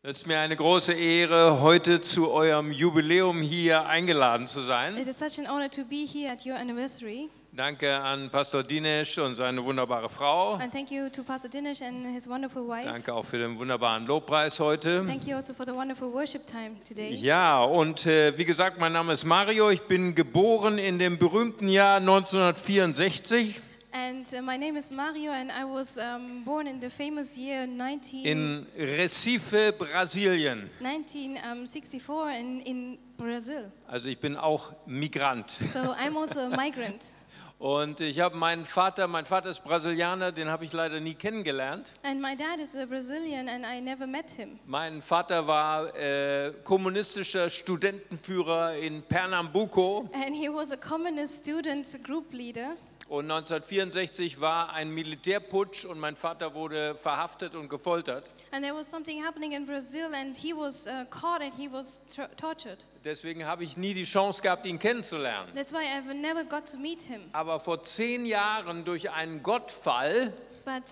Es ist mir eine große Ehre, heute zu eurem Jubiläum hier eingeladen zu sein. It is such an honor to be here at your anniversary. Danke an Pastor Dinesh und seine wunderbare Frau. And thank you to Pastor Dinesh and his wonderful wife. Danke auch für den wunderbaren Lobpreis heute. Thank you also for the wonderful worship time today. Ja, und wie gesagt, mein Name ist Mario. Ich bin geboren in dem berühmten Jahr 1964. And my name is Mario and I was born in the famous year in Recife, Brasilien. 1964 in Brazil. Also ich bin auch Migrant. So I'm also a migrant. Und ich habe mein Vater ist Brasilianer, den habe ich leider nie kennengelernt. And my dad is a Brazilian and I never met him. Mein Vater war kommunistischer Studentenführer in Pernambuco. And he was a communist student group leader. Und 1964 war ein Militärputsch und mein Vater wurde verhaftet und gefoltert. And there was something happening in Brazil and he was caught and he was tortured. Deswegen habe ich nie die Chance gehabt, ihn kennenzulernen. That's why I've never got to meet him. Aber vor 10 Jahren durch einen Gottfall But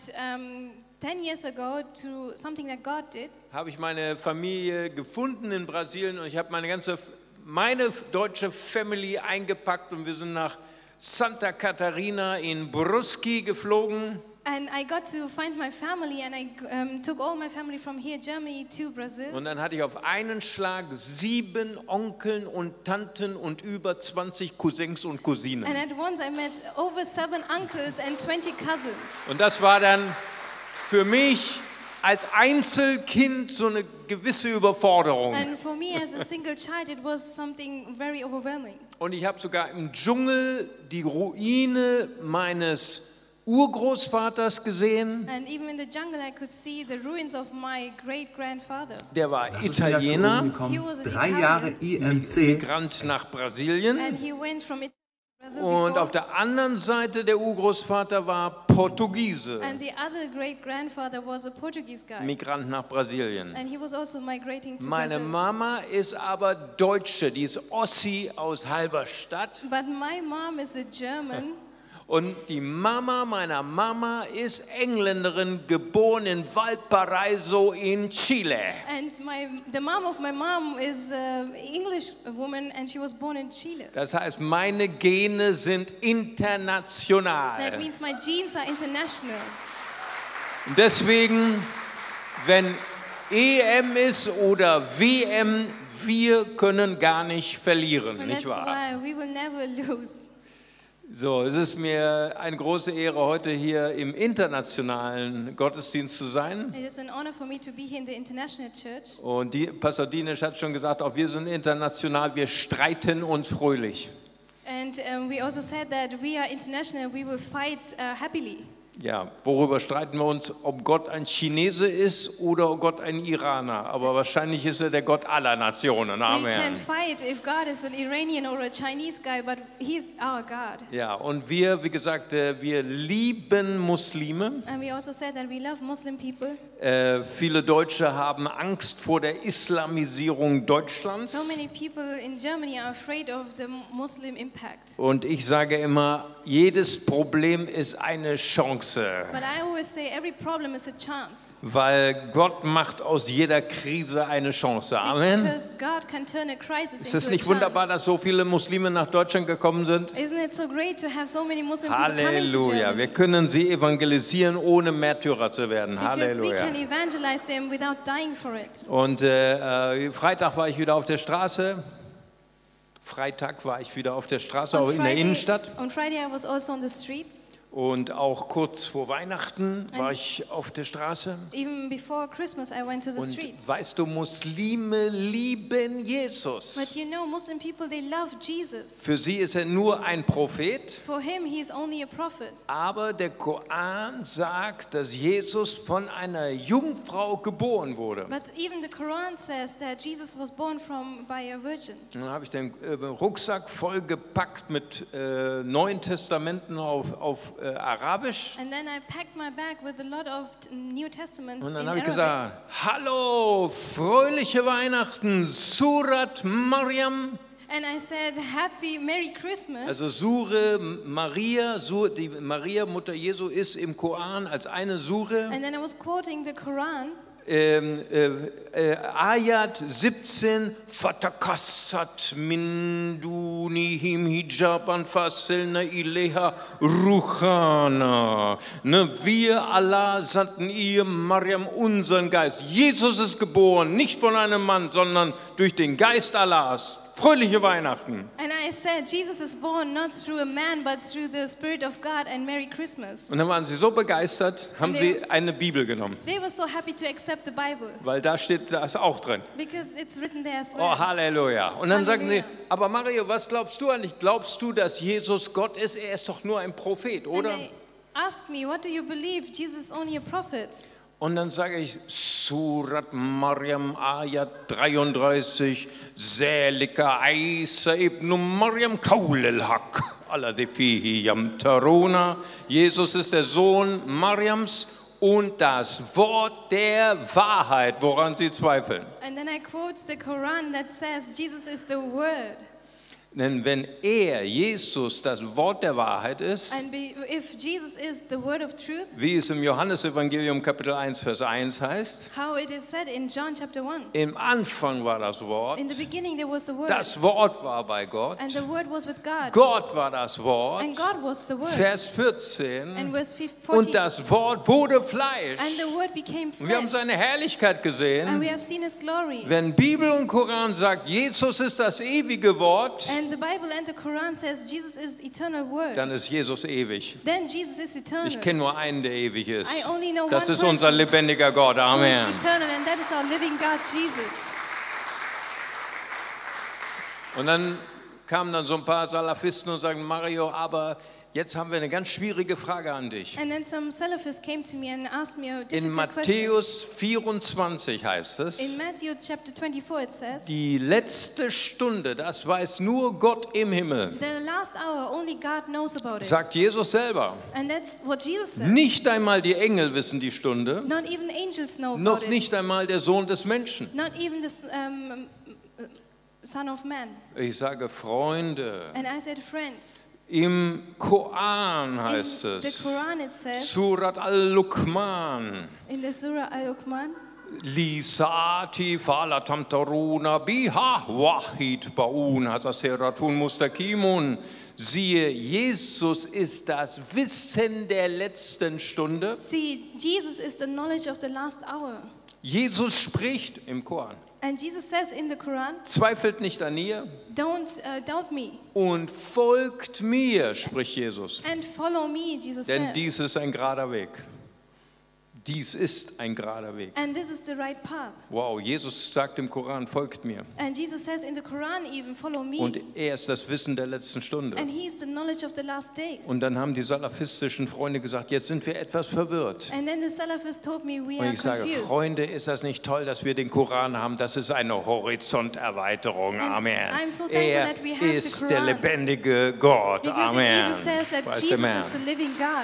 10 years ago, to something that God did, habe ich meine Familie gefunden in Brasilien und ich habe meine deutsche Family eingepackt und wir sind nach Santa Catarina in Brusque geflogen. and I got to find my family and I took all my family from here, Germany, to Brazil. Und dann hatte ich auf einen Schlag 7 Onkeln und Tanten und über 20 Cousins und Cousinen. And at once I met over 7 uncles and 20 cousins. Und das war dann für mich als Einzelkind so eine gewisse Überforderung. And for me as a single child, it was something very overwhelming. Und ich habe sogar im Dschungel die Ruine meines Urgroßvaters gesehen. And even in the jungle, I could see the ruins of my great-grandfather. Der war Das Italiener, He was an 3 Jahre IMC. Migrant nach Brasilien. And he went from Italy to Brazil Und before. auf der anderen Seite der Urgroßvater war Portugiese, And the other great-grandfather was a Portuguese guy. Migrant nach Brasilien. And he was also migrating to Meine Brazil. Mama ist aber Deutsche, die ist Ossi aus Halberstadt. But my mom is a German. Und die Mama meiner Mama ist Engländerin, geboren in Valparaiso in Chile. And the mom of my mom is an English woman and she was born in Chile. Das heißt, meine Gene sind international. That means my genes are international. Und deswegen, wenn EM ist oder WM, wir können gar nicht verlieren, And nicht that's wahr? why we will never lose. So, es ist mir eine große Ehre, heute hier im internationalen Gottesdienst zu sein. It is an honor for me to be here in the international church. Und Pastor Dinesh hat schon gesagt, auch wir sind international, wir streiten uns fröhlich. And we also said that we are international, we will fight happily. Ja, worüber streiten wir uns? Ob Gott ein Chinese ist oder ob Gott ein Iraner. Aber wahrscheinlich ist er der Gott aller Nationen. We can Amen. fight if God is an Iranian or a Chinese guy, but He's our God. Ja, und wir, wie gesagt, wir lieben Muslime. And we also said that we love Muslim people. Viele Deutsche haben Angst vor der Islamisierung Deutschlands. So many people in Germany are afraid of the Muslim impact. Und ich sage immer, jedes Problem ist eine Chance. But I always say every problem is a chance. Weil Gott macht aus jeder Krise eine Chance. Amen. Because God can turn a crisis Ist into es a nicht wunderbar, chance. dass so viele Muslime nach Deutschland gekommen sind? Isn't it so great to have so many Muslim people coming to Halleluja. Germany? Wir können sie evangelisieren, ohne Märtyrer zu werden. Because we Halleluja. can evangelize them without dying for it. Und Freitag war ich wieder auf der Straße. Freitag war ich wieder auf der Straße, auch in der Innenstadt. On Friday I was also on the streets. Und auch kurz vor Weihnachten war ich auf der Straße. Even before Christmas I went to the Und streets. weißt du, Muslime lieben Jesus. But you know, Muslim people, they love Jesus. Für sie ist er nur ein Prophet. For him, he is only a prophet. Aber der Koran sagt, dass Jesus von einer Jungfrau geboren wurde. But even the Quran says that Jesus was born by a virgin. Und dann habe ich den Rucksack vollgepackt mit Neuen Testamenten auf Arabisch. And then I packed my bag with a lot of New Testaments Und in dann habe ich Arabic. gesagt, hallo, fröhliche Weihnachten, Surat Maryam. And I said, Happy Merry Christmas. Also Sure Maria, die Maria, Mutter Jesu, ist im Koran als eine Sure. And then I was quoting the Quran. Ayat 17, Fatakassat min dunihim hijaban fasilna ileha ruchana. Ne, wir Allah sandten ihr, Mariam, unseren Geist. Jesus ist geboren, nicht von einem Mann, sondern durch den Geist Allahs. Fröhliche Weihnachten. And I said, Jesus is born not through a man, but through the Spirit of God, and Merry Christmas. Und dann waren sie so begeistert, haben sie eine Bibel genommen. They were so happy to accept the Bible. Weil da steht das auch drin. Because it's written there as well. Oh, Halleluja. Und dann sagten sie, Halleluja. aber Mario, was glaubst du eigentlich? Glaubst du, dass Jesus Gott ist? Er ist doch nur ein Prophet, oder? And they asked me, what do you believe? Jesus is only a prophet. Und dann sage ich, Surat Maryam, Ayat 33, Zalika Isa ibn Maryam Qawl al-Haq, alladhi fihi yamtaruna. Jesus ist der Sohn Mariams und das Wort der Wahrheit, woran sie zweifeln. And then I quote the Quran that says, Jesus is the Word. Denn wenn Jesus, das Wort der Wahrheit ist, And if Jesus is the Word of truth, wie es im Johannesevangelium Kapitel 1, Vers 1 heißt, how it is said in John chapter 1. im Anfang war das Wort, In the beginning there was the Word. das Wort war bei Gott, And the Word was with God. Gott war das Wort, And God was the Word. Vers 14, And verse 14. und das Wort wurde Fleisch. And the Word became Und wir haben flesh. seine Herrlichkeit And gesehen. we have seen His glory. Wenn Bibel und Koran sagt, Jesus ist das ewige Wort, And the Bible and the Quran says Jesus is eternal Word. dann ist Jesus ewig. Then Jesus is eternal. Ich kenne nur einen, der ewig ist. I only know Das one ist unser person lebendiger Gott. who Amen. is eternal, and that is our living God, Jesus. Und dann kamen dann so ein paar Salafisten und sagten, Mario, aber jetzt haben wir eine ganz schwierige Frage an dich. And then some Salafists came to me and asked me a In difficult question. Matthäus 24 heißt In es, Matthew chapter 24 it says, die letzte Stunde, das weiß nur Gott im Himmel, the last hour only God knows about it. sagt Jesus selber. And that's what Jesus said. Nicht einmal die Engel wissen die Stunde, Not even angels know noch about it. nicht einmal der Sohn des Menschen. Not even the Son of Man. Ich sage Freunde, And I said, friends, im Koran in heißt the es, Quran it says, Surat al-Luqman, in the Surah Al-Uqman, Lisati falatamtaruna biha wahid baun hasaseratun mustaqimun. Siehe, Jesus ist das Wissen der letzten Stunde. see, Jesus is the knowledge of the last hour. Jesus spricht im Koran. And Jesus says in the Quran, Zweifelt nicht an ihr don't doubt me und folgt mir, spricht Jesus. and follow me, Jesus Denn says. dies ist ein gerader Weg. Dies ist ein gerader Weg. And this is the right path. Wow, Jesus sagt im Koran, folgt mir. And Jesus says in the Quran even, follow me. Und er ist das Wissen der letzten Stunde. And he is the knowledge of the last days. Und dann haben die salafistischen Freunde gesagt, jetzt sind wir etwas verwirrt. And then the Salafists told me we Und are ich sage, confused. Freunde, ist das nicht toll, dass wir den Koran haben? Das ist eine Horizonterweiterung. And Amen. I'm so thankful Er that we have the ist der Quran. lebendige Gott. Because Amen. it even says that Preis den Jesus Herrn. is the living God.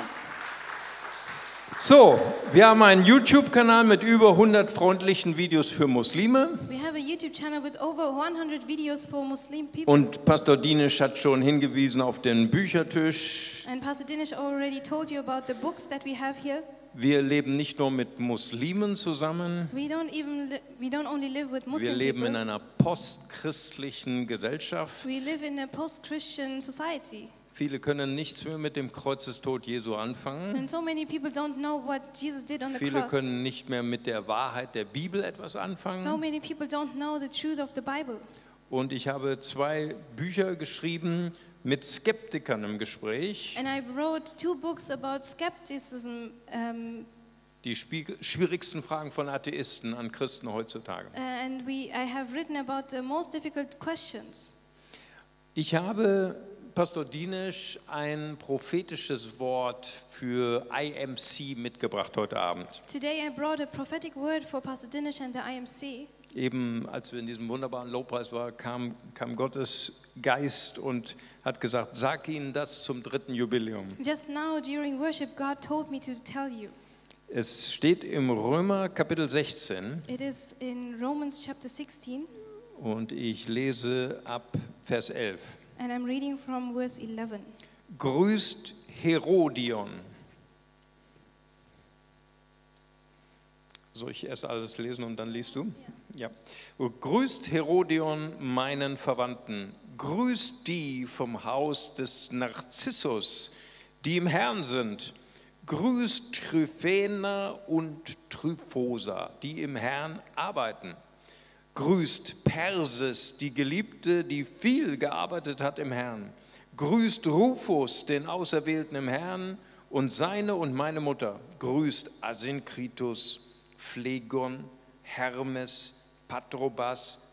So, wir haben einen YouTube-Kanal mit über 100 freundlichen Videos für Muslime. We have a YouTube channel with over 100 videos for Muslim people. Und Pastor Dinesh hat schon hingewiesen auf den Büchertisch. And Pastor Dinesh already told you about the books that we have here. Wir leben nicht nur mit Muslimen zusammen, We don't only live with wir Muslim leben in people. einer postchristlichen Gesellschaft. We live in a post-Christian society. Viele können nichts mehr mit dem Kreuzestod Jesu anfangen. And so many people don't know what Jesus did on the Viele cross. können nicht mehr mit der Wahrheit der Bibel etwas So anfangen. many people don't know the truth of the Bible. Und ich habe 2 Bücher geschrieben mit Skeptikern im Gespräch, And I wrote 2 books about skepticism, die schwierigsten Fragen von Atheisten an Christen heutzutage. and I have written about the most difficult questions. Ich habe Pastor Dinesh ein prophetisches Wort für IMC mitgebracht heute Abend. Today I brought a prophetic word for Pastor Dinesh and the IMC. Eben als wir in diesem wunderbaren Lobpreis waren, kam Gottes Geist und hat gesagt, sag ihnen das zum 3. Jubiläum. Just now during worship, God told me to tell you. Es steht im Römer Kapitel 16 It is in Romans chapter 16, und ich lese ab Vers 11. and I'm reading from verse 11. Grüßt Herodion. Soll ich erst alles lesen und dann liest du? Ja. Grüßt Herodion meinen Verwandten, grüßt die vom Haus des Narzissus, die im Herrn sind. Grüßt Tryphena und Tryphosa, die im Herrn arbeiten. Grüßt Persis, die Geliebte, die viel gearbeitet hat im Herrn. Grüßt Rufus, den Auserwählten im Herrn, und seine und meine Mutter. Grüßt Asinkritus, Phlegon, Hermes, Patrobas,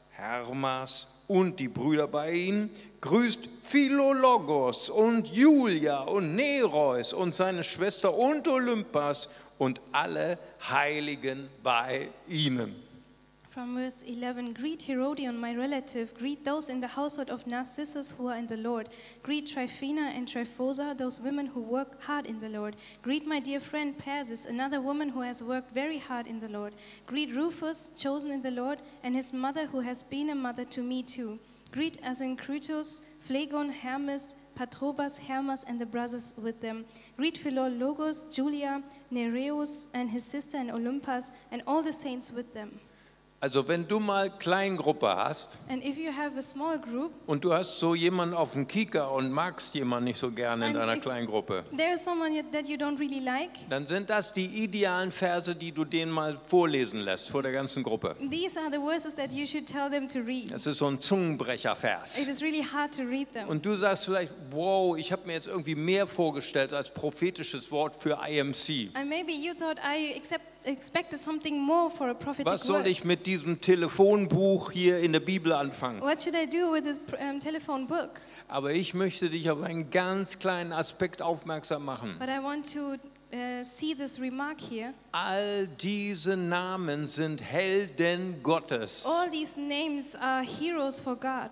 Hermas und die Brüder bei ihnen. Grüßt Philologos und Julia und Nereus und seine Schwester und Olympas und alle Heiligen bei ihnen. From verse 11, greet Herodion, my relative. Greet those in the household of Narcissus who are in the Lord. Greet Tryphena and Tryphosa, those women who work hard in the Lord. Greet my dear friend Persis, another woman who has worked very hard in the Lord. Greet Rufus, chosen in the Lord, and his mother who has been a mother to me too. Greet Asincrutus, Phlegon, Hermes, Patrobas, Hermas, and the brothers with them. Greet Philologos, Julia, Nereus, and his sister, and Olympas, and all the saints with them. Also wenn du mal Kleingruppe hast And if you have a small group, und du hast so jemanden auf dem Kieker und magst jemanden nicht so gerne in And deiner if- Kleingruppe, there is someone that you don't really like, dann sind das die idealen Verse, die du denen mal vorlesen lässt vor der ganzen Gruppe. these are the verses that you should tell them to read. Das ist so ein Zungenbrechervers. It is really hard to read them. Und du sagst vielleicht, wow, ich habe mir jetzt irgendwie mehr vorgestellt als prophetisches Wort für IMC. And maybe you thought I expected something more for a prophetic Was soll word. ich mit diesem Telefonbuch hier in der Bibel anfangen? What should I do with this telephone book? Aber ich möchte dich auf einen ganz kleinen Aspekt aufmerksam machen. But I want to see this remark here. All diese Namen sind Helden Gottes. All these names are heroes for God.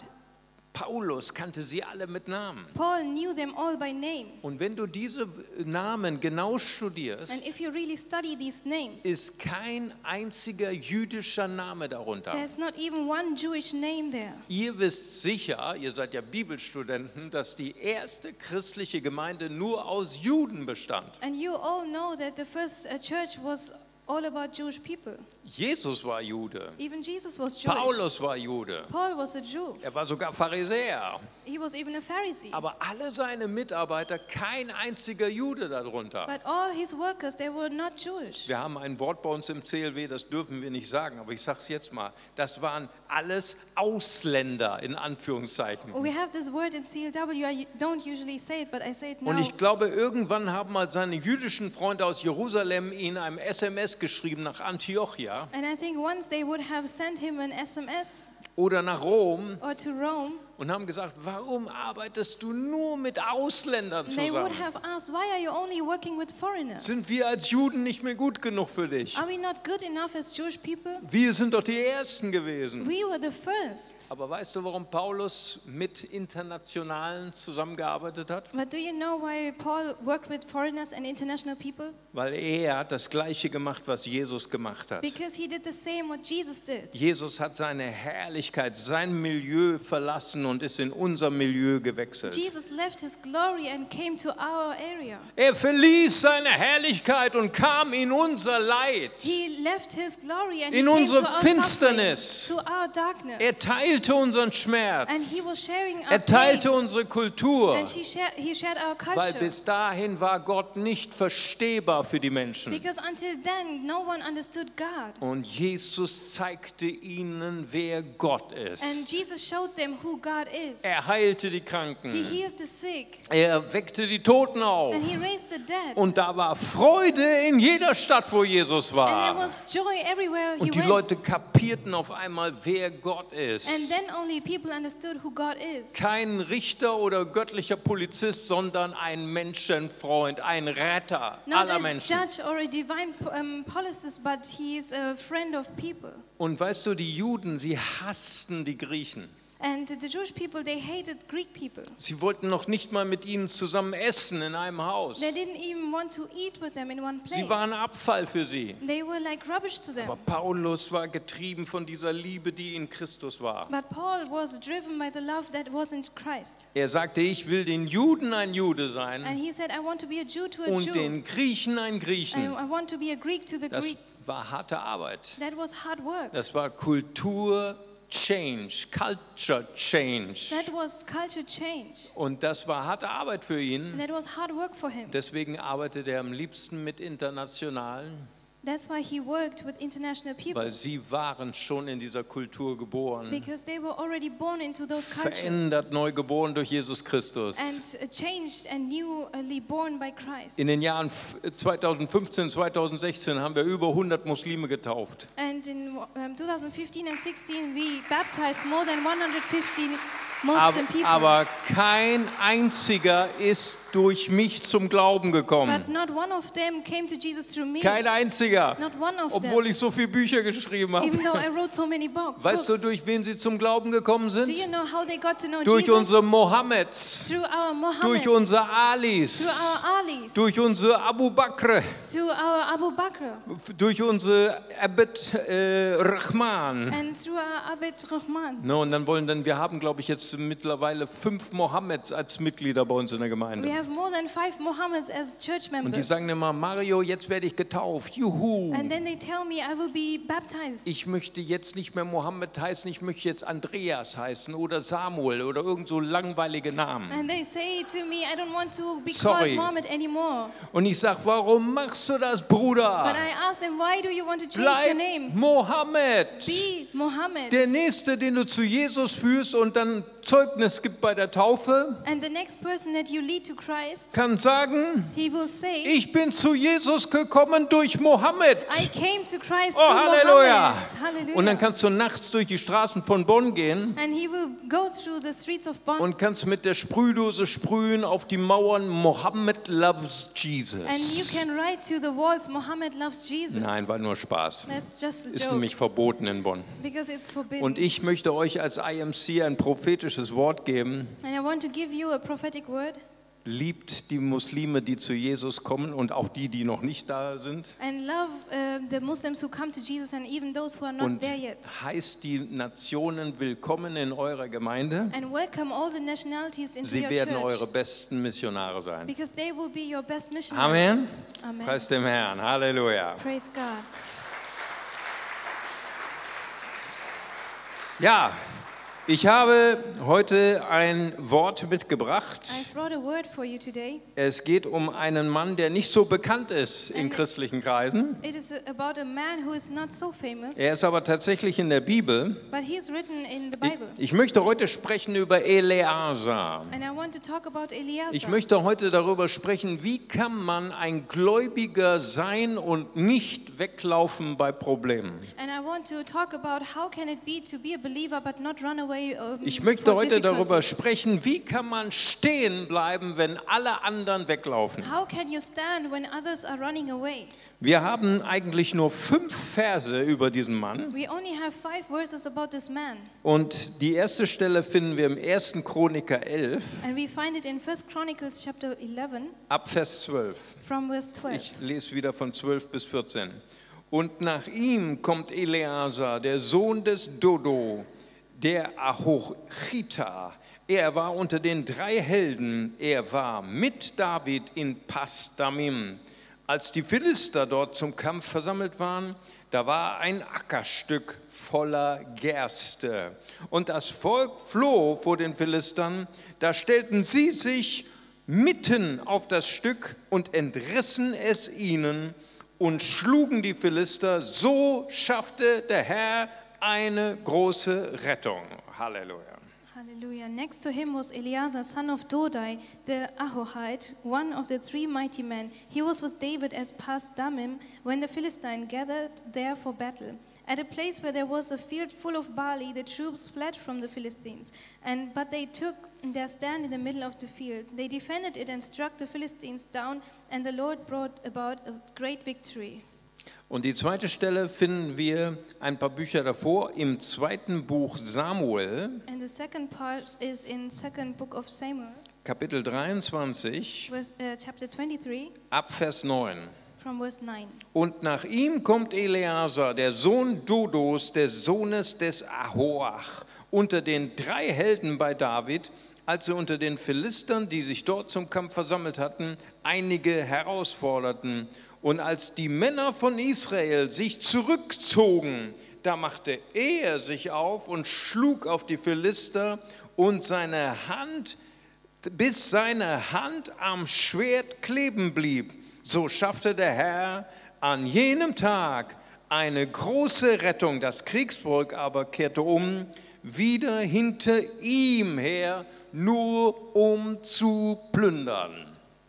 Paulus kannte sie alle mit Namen. Paul knew them all by name. Und wenn du diese Namen genau studierst, And if you really study these names, ist kein einziger jüdischer Name darunter. there's not even one Jewish name there. Ihr wisst sicher, ihr seid ja Bibelstudenten, dass die erste christliche Gemeinde nur aus Juden bestand. And you all know that the first church was all about Jewish people. Jesus war Jude. Even Jesus was Jewish. Paulus war Jude. Paul was a Jew. Er war sogar Pharisäer. He was even a Pharisee. Aber alle seine Mitarbeiter, kein einziger Jude darunter. But all his workers, they were not Jewish. Wir haben ein Wort bei uns im CLW, das dürfen wir nicht sagen, aber ich sage es jetzt mal. Das waren alles Ausländer, in Anführungszeichen. We have this word in CLW, I don't usually say it, but I say it now. Und ich glaube, irgendwann haben mal seine jüdischen Freunde aus Jerusalem ihn einem SMS geschrieben nach Antiochia And I think once they would have sent him an SMS oder nach Rom or to Rome, und haben gesagt, warum arbeitest du nur mit Ausländern they would zusammen? have asked, why are you only working with foreigners? Sind wir als Juden nicht mehr gut genug für dich? Are we not good enough as Jewish people? Wir sind doch die Ersten gewesen. We were the first. Aber weißt du, warum Paulus mit Internationalen zusammengearbeitet hat? But do you know why Paul worked with foreigners and international people? Weil er hat das Gleiche gemacht, was Jesus gemacht hat. Because he did the same what Jesus did. Jesus hat seine Herrlichkeit, sein Milieu verlassen und ist in unser Milieu gewechselt. Jesus left his glory and came to our area. Er verließ seine Herrlichkeit und kam in unser Leid. He left his glory and In he came unsere to our Finsternis. suffering, to our darkness. Er teilte unseren Schmerz. And he was sharing our Er teilte pain. unsere Kultur. And he shared our Weil culture. bis dahin war Gott nicht verstehbar für die Menschen. Because until then, no one understood God. Und Jesus zeigte ihnen, wer Gott ist. And Jesus showed them who God is. Er heilte die He Kranken. healed the sick. Er weckte die Toten auf. And he raised the dead. Und da war Freude in jeder Stadt, wo Jesus And there war. was joy everywhere he Und die went. Leute kapierten auf einmal, wer Gott ist. And then only people understood who God is. Kein Richter oder göttlicher Polizist, sondern ein Menschenfreund, ein Retter Not aller a Menschen. judge or a divine policist, but he is a friend of people. Und weißt du, die Juden, sie hassten die Griechen. And the Jewish people, they hated Greek people. Sie wollten noch nicht mal mit ihnen zusammen essen in einem Haus. They didn't even want to eat with them in one place. Sie waren Abfall für sie. They were like rubbish to them. Aber Paulus war getrieben von dieser Liebe, die in Christus war. But Paul was driven by the love that was in Christ. Er sagte, ich will den Juden ein Jude And sein he said, I want to be a Jew to a und Jew. den Griechen ein Griechen. I want to be a Greek to the Das Greek. war harte Arbeit. That was hard work. Das war Kultur-Change, Culture Change. That was culture change. Und das war harte Arbeit für ihn. That was hard work for him. Deswegen arbeitet er am liebsten mit Internationalen, That's why he worked with international people. weil sie waren schon in dieser Kultur geboren. Because they were already born into those cultures. Verändert, neu geboren durch Jesus Christus. And changed and newly born by Christ. In den Jahren 2015, 2016 haben wir über 100 Muslime getauft. And in 2015 and 16 we baptized more than 150 Muslim people. Aber kein einziger ist durch mich zum Glauben gekommen. But not one of them came to Jesus through me. Kein einziger. Not one of Obwohl them. ich so viele Bücher geschrieben habe. Even though I wrote so many books. Weißt du, durch wen sie zum Glauben gekommen sind? Do you know how they got to know Durch Jesus? unsere Mohammeds, Through our Muhammads. durch unsere Alis, Through our Alis. durch unsere Abu Bakr, Through our Abu Bakr. durch unsere Abd Rahman. And through our Abid Rahman. No, und wir haben, glaube ich, jetzt mittlerweile 5 Mohammeds als Mitglieder bei uns in der We Gemeinde. have more than 5 Mohammeds as church Und die members. sagen immer, Mario, jetzt werde ich getauft. Juhu. And then they tell me I will be baptized. Ich möchte jetzt nicht mehr Mohammed heißen, ich möchte jetzt Andreas heißen oder Samuel oder irgend so langweilige Namen. And they say to me, I don't want to be Sorry. called Mohammed anymore. Und ich sage, warum machst du das, But Bruder? I asked them, why do you want to change your Bleib name? Mohammed. Be Mohammed. Der Nächste, den du zu Jesus führst und dann Zeugnis gibt bei der Taufe, And the next person that you lead to Christ, kann sagen, he will say, ich bin zu Jesus gekommen durch Mohammed. I came to Christ Oh, through Halleluja. Mohammed. Hallelujah. Und dann kannst du nachts durch die Straßen von Bonn gehen And he will go through the streets of Bonn. und kannst mit der Sprühdose sprühen auf die Mauern, Mohammed loves And you Jesus. can write to the walls, Mohammed loves Jesus. Nein, war nur Spaß. That's just a Ist joke. nämlich verboten in Bonn. Because it's forbidden. Und ich möchte euch als IMC ein prophetisches Wort geben. And I want to give you a prophetic word. Liebt die Muslime, die zu Jesus kommen und auch die noch nicht da sind. And love the Muslims who come to Jesus and even those who are not Und there yet. heißt die Nationen willkommen in eurer Gemeinde. And welcome all the nationalities into Sie your werden church. eure besten Missionare sein. Because they will be your best missionaries. Amen. Amen. Preis dem Herrn. Halleluja. Praise God. Ja, ich habe heute ein Wort mitgebracht. I've brought a word for you today. Es geht um einen Mann, der nicht so bekannt ist in christlichen Kreisen. It is about a man who is not so famous, Er ist aber tatsächlich in der Bibel. but he is written in the Bible. Ich möchte heute sprechen über Eleazar. And I want to talk about Eliezer. Ich möchte heute darüber sprechen, wie kann man ein Gläubiger sein und nicht weglaufen bei Problemen. And I want to talk about how can it be to be a believer but not run away Ich möchte for heute darüber difficulties. sprechen, wie kann man stehen bleiben, wenn alle anderen weglaufen. How can you stand when others are running away? Wir haben eigentlich nur 5 Verse über diesen Mann. We only have 5 verses about this man. Und die erste Stelle finden wir im 1. Chroniker 11, And we find it in 1 Chronicles chapter 11 ab Vers 12. from verse 12. Ich lese wieder von 12 bis 14. Und nach ihm kommt Eleazar, der Sohn des Dodo, der Ahochita. Er war unter den 3 Helden. Er war mit David in Pas-Damim. Als die Philister dort zum Kampf versammelt waren, da war ein Ackerstück voller Gerste. Und das Volk floh vor den Philistern. Da stellten sie sich mitten auf das Stück und entrissen es ihnen und schlugen die Philister. So schaffte der Herr eine große Rettung. Halleluja. Hallelujah. Next to him was Eleazar, son of Dodai, the Ahohite, one of the 3 mighty men. He was with David as Pas-Damim when the Philistines gathered there for battle. At a place where there was a field full of barley, the troops fled from the Philistines. But they took their stand in the middle of the field. They defended it and struck the Philistines down, and the Lord brought about a great victory. Und die zweite Stelle finden wir ein paar Bücher davor im 2. Buch Samuel, And the second part is in 2nd book of Samuel, Kapitel 23, chapter 23, ab Vers 9. from verse 9. Und nach ihm kommt Eleazar, der Sohn Dodos, des Sohnes des Ahoach, unter den 3 Helden bei David, als sie unter den Philistern, die sich dort zum Kampf versammelt hatten, einige herausforderten. Und als die Männer von Israel sich zurückzogen, da machte er sich auf und schlug auf die Philister und bis seine Hand am Schwert kleben blieb. So schaffte der Herr an jenem Tag eine große Rettung. Das Kriegsvolk aber kehrte wieder hinter ihm her, nur um zu plündern.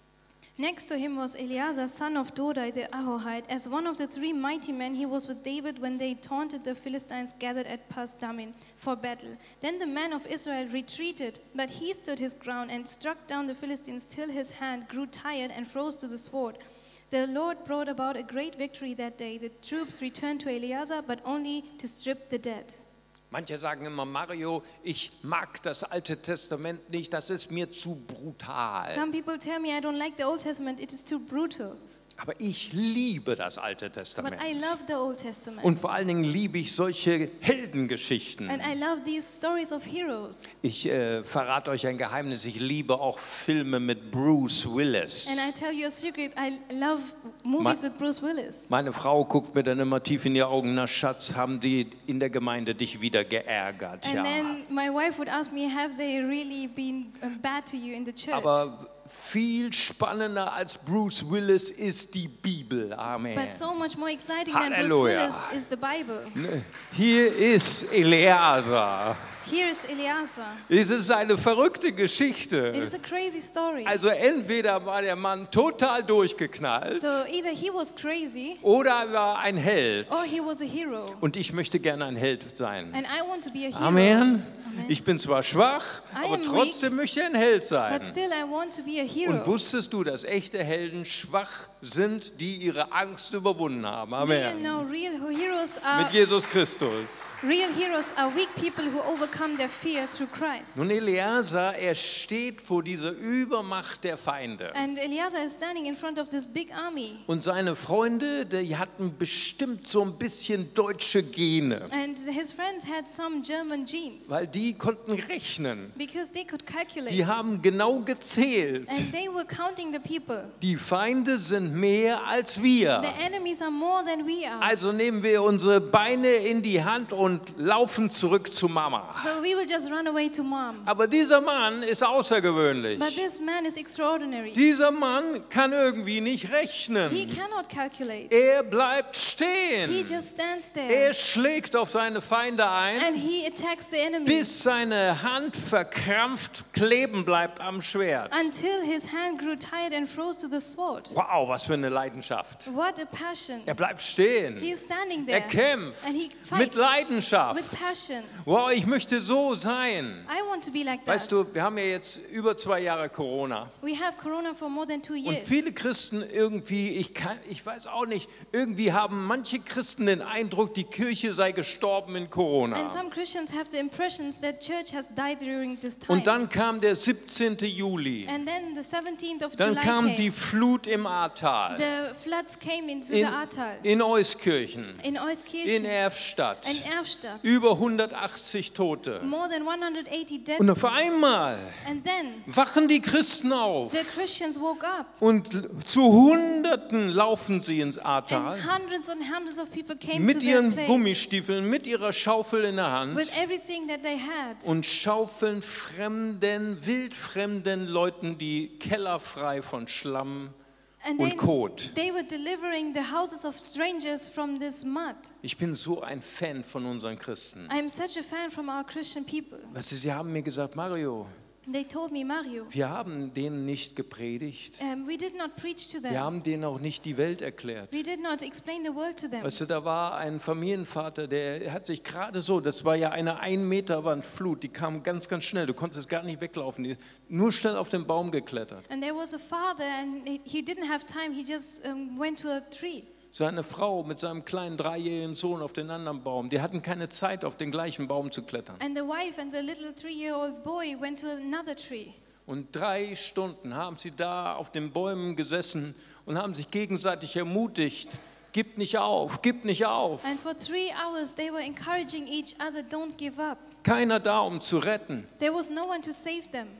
Next to him was Eleazar, son of Dodai the Ahohite. As one of the 3 mighty men, he was with David when they taunted the Philistines gathered at Pas-dammim for battle. Then the men of Israel retreated, but he stood his ground and struck down the Philistines till his hand grew tired and froze to the sword. The Lord brought about a great victory that day. The troops returned to Eleazar, but only to strip the dead. Manche sagen immer, Mario, ich mag das Alte Testament nicht, das ist mir zu brutal. Some people tell me I don't like the Old Testament, it is too brutal. Aber ich liebe das Alte But Testament. I love the Old Testament. Und vor allen Dingen liebe ich solche Heldengeschichten. And I love these stories of heroes. Ich verrate euch ein Geheimnis, ich liebe auch Filme mit Bruce Willis. And I tell you a secret, I love movies with Bruce Willis. Meine Frau guckt mir dann immer tief in die Augen, na Schatz, haben die in der Gemeinde dich wieder geärgert? And Ja. then my wife would ask me, have they really been bad to you in the church? Aber viel spannender als Bruce Willis ist die Bibel. Amen. But so much more exciting than Bruce Halleluja. Willis is the Bible. Hier ist Eleazar. Here is Eleazar. Es ist eine verrückte It Geschichte. is a crazy story. Also entweder war der Mann total durchgeknallt So either he was crazy oder er war ein Held. or he was a hero. Und ich möchte gerne ein Held sein. And I want to be a hero. Amen. Amen. Ich bin zwar schwach, I aber am trotzdem möchte ich ein Held sein. But still I want to be a hero. Und wusstest du, dass echte Helden schwach sind, die ihre Angst überwunden haben? Do you Amen. know real heroes Mit Jesus Christus. are weak people who overcome their fear through Christ. Nun, Eleazar, er steht vor dieser Übermacht der Feinde. And Eleazar is standing in front of this big army. Und seine Freunde, die hatten bestimmt so ein bisschen deutsche Gene, And his friends had some German genes weil die konnten rechnen. because they could calculate. Die haben genau gezählt. And they were counting the people. Die Feinde sind mehr als wir. The enemies are more than we are. Also nehmen wir unsere Beine in die Hand und laufen zurück zu Mama. So we will just run away to mom. Aber dieser Mann ist außergewöhnlich. But this man is extraordinary. Dieser Mann kann irgendwie nicht He rechnen. cannot calculate. Er bleibt He stehen. just stands there. Er schlägt auf seine Feinde ein, And he attacks the enemy bis seine Hand verkrampft kleben bleibt am Schwert. until his hand grew tired and froze to the sword. Wow, was für eine Leidenschaft. What a passion. Er bleibt stehen. He is standing Er there. kämpft And he mit fights Leidenschaft. with passion. Wow, ich möchte so sein. I want to be like that. Weißt du, wir haben ja jetzt über 2 Jahre Corona. We have Corona for more than 2 Und years. viele Christen irgendwie, ich weiß auch nicht, irgendwie haben manche Christen den Eindruck, die Kirche sei gestorben in And Corona. some Christians have the impressions that church has died during this time. Und dann kam der 17. Juli. And then the 17th of Dann July kam came. die Flut im Ahrtal, The floods came into the in, Ahrtal. in Euskirchen, In in Euskirchen. Erfstadt. In Erfstadt. Über 180 Tote. More than 180 dead. Und auf einmal And then wachen die Christen auf. the Christians woke up. Und zu Hunderten laufen sie ins And Ahrtal hundreds of people came to mit their ihren place Gummistiefeln, mit ihrer Schaufel in der Hand with everything that they had. und schaufeln wildfremden Leuten die Keller frei von Schlamm And und Kot. they were delivering the houses of strangers from this mud. Ich bin so ein Fan von unseren Christen. I'm such a fan from our Christian people. Weißt du, sie haben mir gesagt, Mario, They told me, Mario, wir haben denen nicht gepredigt. we did not preach to Wir them. haben denen auch nicht die Welt erklärt. We did not explain the world to them. Weißt du, da war ein Familienvater, der hat sich gerade so, das war ja eine 1 Meter Wandflut, die kam ganz schnell, du konntest gar nicht weglaufen, die nur schnell auf den Baum geklettert. And there was a father, and he didn't have time. He just went to a tree. Seine Frau mit seinem kleinen 3-jährigen Sohn auf den anderen Baum, die hatten keine Zeit, auf den gleichen Baum zu klettern. And the wife and the little 3-year-old boy went to another tree. Und 3 Stunden haben sie da auf den Bäumen gesessen und haben sich gegenseitig ermutigt, gib nicht auf, gib nicht auf. And for 3 hours, they were encouraging each other, don't give up. Keiner da, um zu retten. There was no one to save them.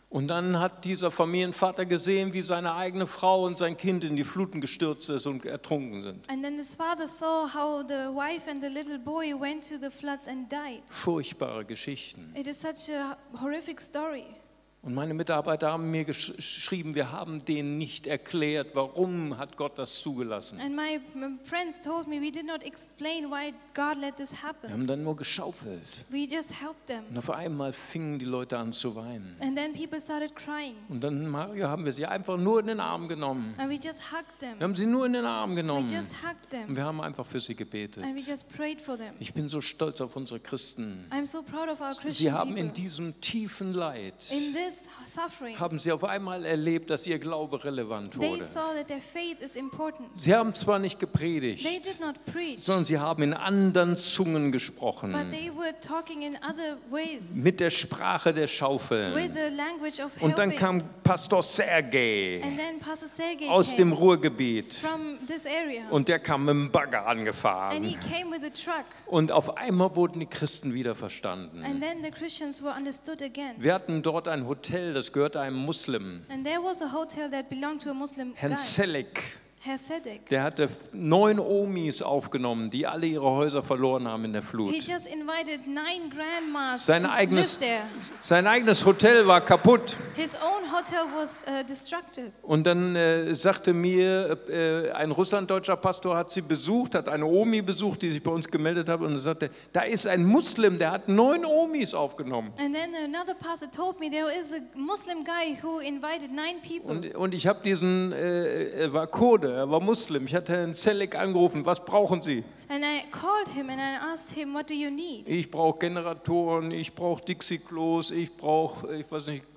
Und dann hat dieser Familienvater gesehen, wie seine eigene Frau und sein Kind in die Fluten gestürzt ist und ertrunken sind. And then this father saw how the wife and the little boy went to the floods and died. Furchtbare Geschichten. It is such a horrific story. Und meine Mitarbeiter haben mir geschrieben, wir haben denen nicht erklärt, warum hat Gott das zugelassen. And my friends told me we did not explain why God let this Wir happen. haben dann nur geschaufelt. We just helped them. Und auf einmal fingen die Leute an zu weinen. And then people started crying. Und dann, Mario, haben wir sie einfach nur in den Arm genommen. And we just hugged them. Wir haben sie nur in den Arm We genommen. just hugged Und them. wir haben einfach für sie gebetet. And we just prayed for them. Ich bin so stolz auf unsere Christen. I'm so proud of our Sie Christian haben in people. diesem tiefen Leid, In this suffering, haben sie auf einmal erlebt, dass ihr Glaube relevant they wurde. saw that their faith is important. Sie haben zwar nicht They gepredigt, did not preach, sondern sie haben in anderen Zungen but gesprochen. they were talking in other ways, Mit der Sprache der with Schaufeln. the language of Und dann helping. kam Pastor Sergei And then Pastor Sergei aus dem came Ruhrgebiet. from this area. Und der kam mit dem Bagger And angefahren. he came with a truck. Und auf einmal wurden die Christen wieder verstanden. And then the Christians were understood again. Wir hatten dort ein Hotel, das gehörte einem Muslim, And there was a hotel that belonged to a Muslim Herrn guy, Selik. Herr Sedek. Der hatte 9 Omis aufgenommen, die alle ihre Häuser verloren haben in der Flut. He just invited 9 grandmas Sein to eigenes, live there. sein eigenes Hotel war kaputt. His own hotel was destructed. Und dann sagte mir, ein russlanddeutscher Pastor hat sie besucht, hat eine Omi besucht, die sich bei uns gemeldet hat. Und er sagte, da ist ein Muslim, der hat 9 Omis aufgenommen. And then another pastor told me there is a Muslim guy who invited 9 people. Und ich habe diesen, er war Kurde, er war Muslim. Ich hatte Herrn Selik angerufen, was brauchen Sie? And I called him and I asked him, what do you need? Ich brauche Generatoren, ich brauche Dixie-Klos, ich brauche, ich weiß nicht,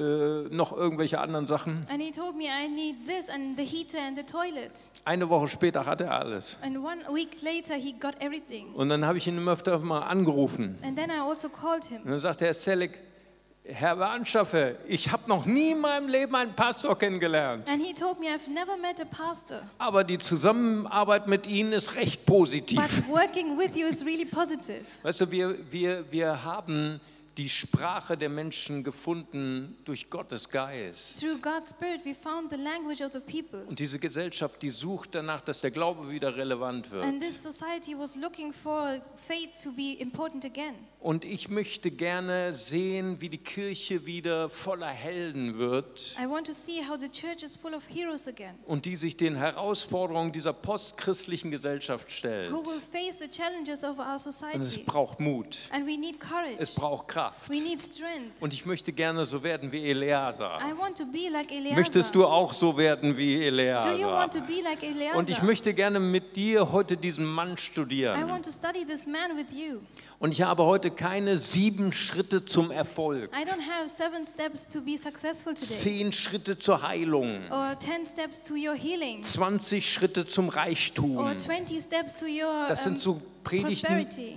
noch irgendwelche anderen Sachen. And he told me I need this and the heater and the toilet. Eine Woche später hatte er alles. And 1 week later he got everything. Und dann habe ich ihn öfter mal angerufen. And then I also called him. Und dann sagte Herr Selik, Herr Warnschaffe, ich habe noch nie in meinem Leben einen Pastor kennengelernt. And he told me I've never met a pastor. Aber die Zusammenarbeit mit Ihnen ist recht positiv. But working with you is really positive. Weißt du, wir haben die Sprache der Menschen gefunden durch Gottes Geist. Through God's Spirit we found the language of the people. Und diese Gesellschaft, die sucht danach, dass der Glaube wieder relevant wird. And this society was looking for faith to be important again. Und ich möchte gerne sehen, wie die Kirche wieder voller Helden wird I want to see how the church is full of heroes again, und die sich den Herausforderungen dieser postchristlichen Gesellschaft stellt. who will face the challenges of our Und es society. braucht Mut, And we need es courage. braucht Kraft. We need strength. Und ich möchte gerne so werden wie Eleazar. I want to be like Möchtest Eleazar. du auch so werden wie Do you Eleazar? want to be like Und ich Eleazar? möchte gerne mit dir heute diesen Mann I studieren. want to study this man with you. Und ich habe heute keine 7 Schritte zum Erfolg, I don't have 7 steps to be successful today, 10 Schritte zur Heilung, or 10 steps to your healing, 20 Schritte zum Reichtum. or 20 steps to your Das sind so Predigten, prosperity.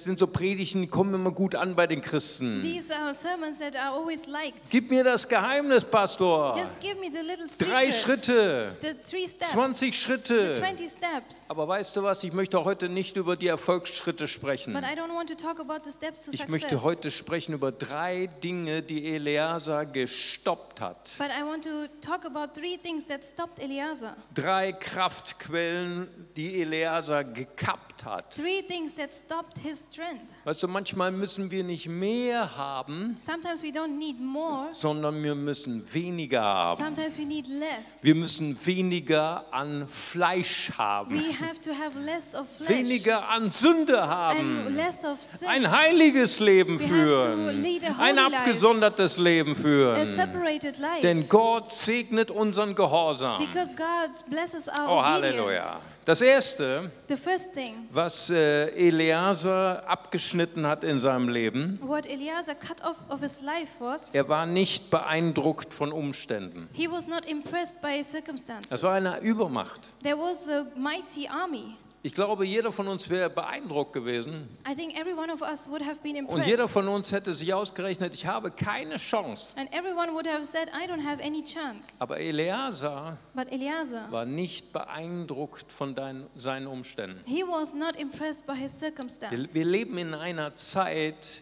die kommen immer gut an bei den Christen. These are sermons that are always liked. Gib mir das Geheimnis, Pastor. Just give me the little 3 secret, Schritte, the 3 steps, 20 the Schritte. 20 steps. Aber weißt du was, ich möchte heute nicht über die Erfolgsschritte sprechen. But I don't want to talk about the steps to Ich success. möchte heute sprechen über 3 Dinge, die Eleazar gestoppt hat. But I want to talk about 3 things that stopped Eleazar. 3 Kraftquellen, die Eleazar gekappt hat. 3 things that stopped his strength. Weißt du, manchmal müssen wir nicht mehr haben, Sometimes we don't need more. sondern wir müssen weniger haben. Sometimes we need less. Wir müssen weniger an Fleisch haben, We have to have less of flesh weniger an Sünde and haben, less of sin. ein heiliges Leben We have to führen, lead a ein holy life. abgesondertes Leben A führen. separated life. Denn Gott segnet unseren Gehorsam. Because God blesses our Oh, obedience. Halleluja. Das Erste, The first thing, was Eleazar abgeschnitten hat in seinem Leben, what Eleazar cut off of his life was, er war nicht beeindruckt von Umständen. he was not impressed by circumstances. Das war eine Übermacht. There was a mighty army. Ich glaube, jeder von uns wäre beeindruckt gewesen I think every one of us would have been und impressed. jeder von uns hätte sich ausgerechnet, ich habe keine Chance. And everyone would have said, I don't have any chance. Aber Eleazar But Eleazar, war nicht beeindruckt von seinen Umständen. he was not impressed by his circumstance. Wir leben in einer Zeit,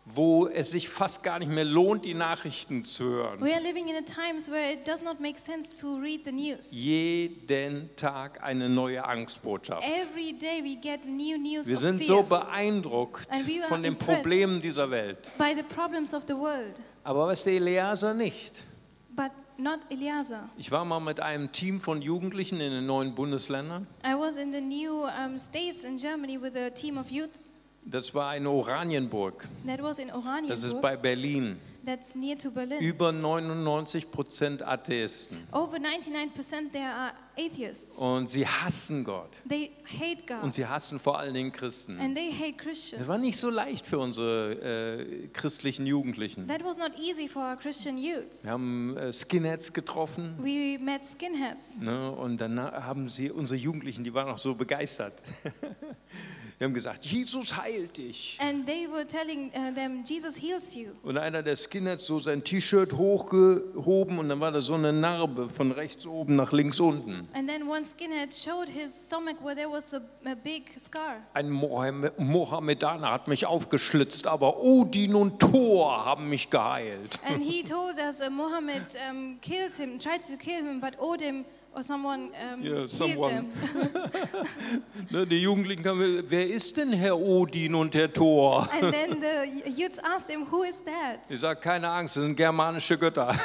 wo es sich fast gar nicht mehr lohnt, die Nachrichten zu hören. We are living in a times where it does not make sense to read the news. Jeden Tag eine neue Angstbotschaft. Every day we get new news Wir of sind so fear beeindruckt And we are von den impressed. Problemen dieser Welt. by the problems of the world, Aber was der Eleazar nicht. but not Eleazar. Ich war mal mit einem Team von Jugendlichen in den neuen Bundesländern. I was in the new states in Germany with a team of youths. Das war in Oranienburg. That was in Das ist Oranienburg. bei Berlin. That's near to Berlin. Über 99% Atheisten. Over 99% there are atheists. Und sie hassen Gott. They hate Und God sie hassen vor allen Dingen Christen. and they hate Christians. Das war nicht so leicht für unsere christlichen Jugendlichen. That was not easy for our Christian youths. Wir haben Skinheads getroffen. We met skinheads. Ne, und dann haben sie, unsere Jugendlichen, die waren auch so begeistert. Wir haben gesagt, Jesus heilt dich. And they were telling them, Jesus heals you. Und einer der Skinheads so sein T-Shirt hochgehoben und dann war da so eine Narbe von rechts oben nach links unten. And then one skinhead showed his stomach where there was a big scar. Ein Mohammedaner hat mich aufgeschlitzt, aber Odin und Thor haben mich geheilt. And he told us Muhammad killed him, tried to kill him, but Odin or someone Yeah, healed someone. them. Ne, die Jugendlichen kamen, wer ist denn Herr Odin und Herr Thor? And then the youths asked him, who is that? Ich sage, keine Angst, das sind germanische Götter.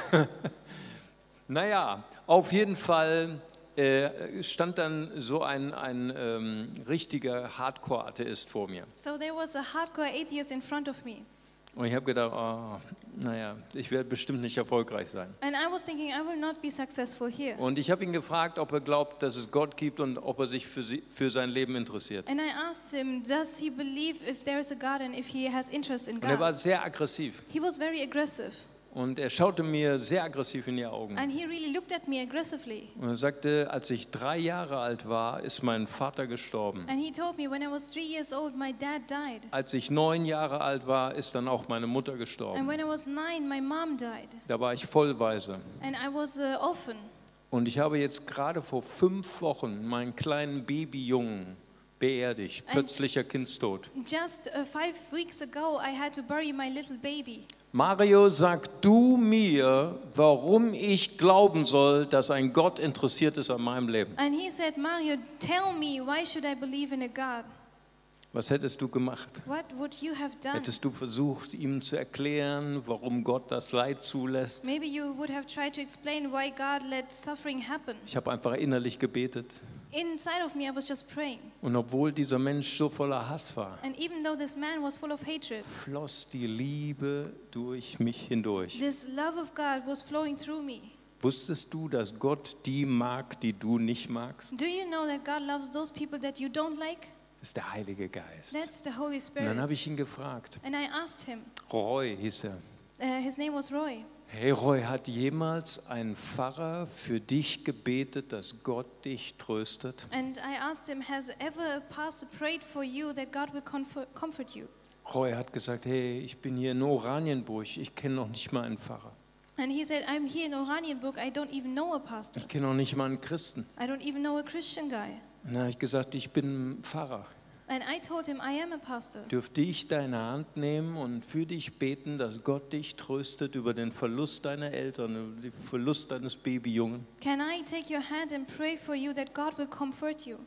Naja, auf jeden Fall stand dann so ein richtiger Hardcore-Atheist vor mir. So there was a hardcore atheist in front of me. Und ich habe gedacht, naja, ich werde bestimmt nicht erfolgreich sein. And I was thinking, I will not be successful here. Und ich habe ihn gefragt, ob er glaubt, dass es Gott gibt und ob er sich für sein Leben interessiert. And I asked him, does he believe if there is a God and if he has interest in Und er war God? sehr aggressiv. He was very aggressive. Und er schaute mir sehr aggressiv in die Augen. And he really looked at me aggressively. Und er sagte, als ich 3 Jahre alt war, ist mein Vater gestorben. And he told me, when I was 3 years old, my dad died. Als ich 9 Jahre alt war, ist dann auch meine Mutter And gestorben. when I was 9, my mom died. Da war ich vollweise. And I was an orphan. Und ich habe jetzt gerade vor 5 Wochen meinen kleinen Babyjungen beerdigt. Plötzlicher Kindstod. Just 5 weeks ago, I had to bury my little baby. Mario, sag du mir, warum ich glauben soll, dass ein Gott interessiert ist an meinem Leben. And he said, Mario, tell me, why should I believe in a God? Was hättest du gemacht? What would you have done? Hättest du versucht, ihm zu erklären, warum Gott das Leid zulässt? Maybe you would have tried to explain why God let suffering happen. Ich habe einfach innerlich gebetet. Inside of me, I was just praying. Und obwohl dieser Mensch so voller Hass war, And even though this man was full of hatred, floss die Liebe durch mich hindurch. this love of God was flowing through me. Wusstest du, dass Gott die mag, die du nicht magst? Do you know that God loves those people that you don't like? Das ist der Heilige Geist. That's the Holy Und dann habe Spirit. ich ihn gefragt. And I asked him, Roy hieß er. his name was Roy. Hey Roy, hat jemals ein Pfarrer für dich gebetet, dass Gott dich tröstet? And I asked him, has ever a pastor prayed for you that God will comfort you? Roy hat gesagt, hey, ich bin hier in Oranienburg, ich kenne noch nicht mal einen Pfarrer. And he said, I'm here in Oranienburg, I don't even know a pastor. Ich kenne noch nicht mal einen Christen. I don't even know a Christian guy. Und dann habe ich gesagt, ich bin Pfarrer. And I told him, I am a pastor. Dürfte ich deine Hand nehmen und für dich beten, dass Gott dich tröstet über den Verlust deiner Eltern, über den Verlust deines Babyjungen? Can I take your hand and pray for you that God will comfort you?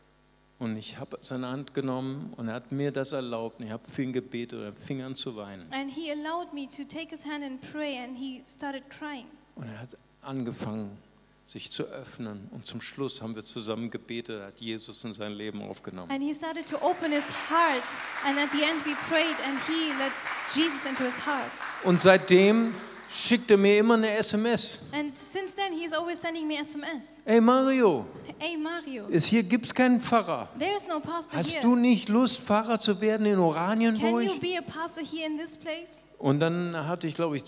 Und ich habe seine Hand genommen und er hat mir das erlaubt. Und ich habe für ihn gebetet und er fing an zu weinen. And he allowed me to take his hand and pray, and he started crying. Und er hat angefangen, sich zu öffnen. Und zum Schluss haben wir zusammen gebetet, er hat Jesus in sein Leben aufgenommen. And he started to open his heart, and at the end we prayed, and he let Jesus into his heart. Und seitdem schickt er mir immer eine SMS. And since then, he's always sending me SMS. Hey Mario, Hey Mario, hier gibt es keinen Pfarrer. there is no pastor Hast here. du nicht Lust, Pfarrer zu werden in Can Oranienburg? you be a pastor here in this place? Und dann hatte ich, glaube ich,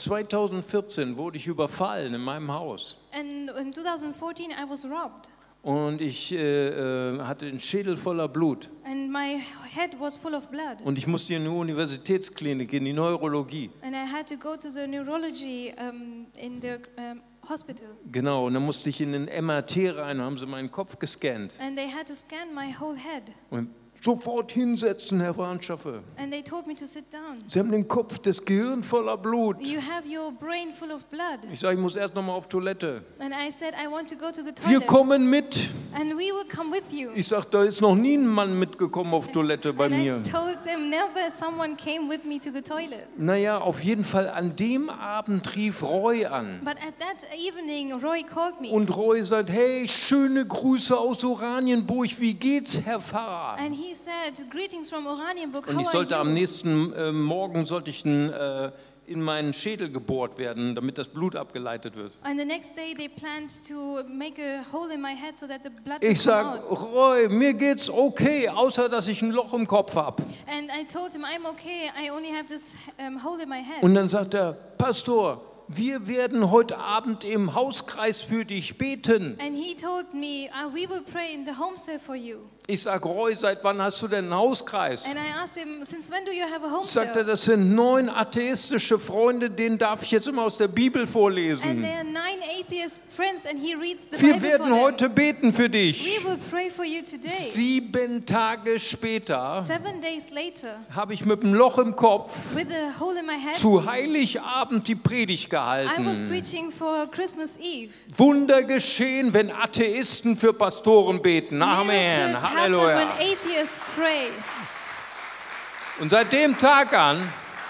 2014 wurde ich überfallen in meinem Haus. And in 2014, I was robbed, Und ich hatte den Schädel voller Blut. and my head was full of blood. Und ich musste in die Universitätsklinik, in die Neurologie. And I had to go to the neurology in the hospital. Genau, und dann musste ich in den MRT rein, haben sie meinen Kopf gescannt. And they had to scan my whole head. Und Sofort hinsetzen, Herr Brandschaffe. And they told me to sit down. Sie haben den Kopf, das Gehirn voller Blut. You have your brain full of blood. Ich sage, ich muss erst noch mal auf Toilette. And I said, I want to go to the Wir toilet. kommen mit. And we will come with you. Ich sage, da ist noch nie ein Mann mitgekommen auf Toilette bei And mir. I told them, never someone came with me to the toilet. Naja, auf jeden Fall an dem Abend rief Roy an. But at that evening, Roy called me. Und Roy sagt, hey, schöne Grüße aus Oranienburg, wie geht's, Herr Pfarrer? And he said, greetings from Oranienburg, Und ich how sollte are am you? nächsten Morgen in meinen Schädel gebohrt werden, damit das Blut abgeleitet wird. And the next day they planned to make a hole in my head so that the blood would Ich come sage, out. Roy, mir geht's okay, außer dass ich ein Loch im Kopf habe. And I told him, I'm okay, I only have this hole in my head. Und dann sagt er, Pastor, wir werden heute Abend im Hauskreis für dich beten. And he told me, we will pray in the home cell for you. Ich sage, Roy, seit wann hast du denn einen Hauskreis? And I asked him, since when do you have a home Sagt er, cell? das sind 9 atheistische Freunde, denen darf ich jetzt immer aus der Bibel And vorlesen. there are 9 atheist friends and he reads the Wir Bible werden for them. heute beten für dich. We will pray for you today. 7 Tage später 7 days later, habe ich mit einem Loch im Kopf with a hole in my head, zu Heiligabend die Predigt I was gehalten. preaching for Christmas Eve. Wunder geschehen, wenn Atheisten für Pastoren beten. Amen. Miracles happen Halleluja. when atheists pray. Und seit dem Tag an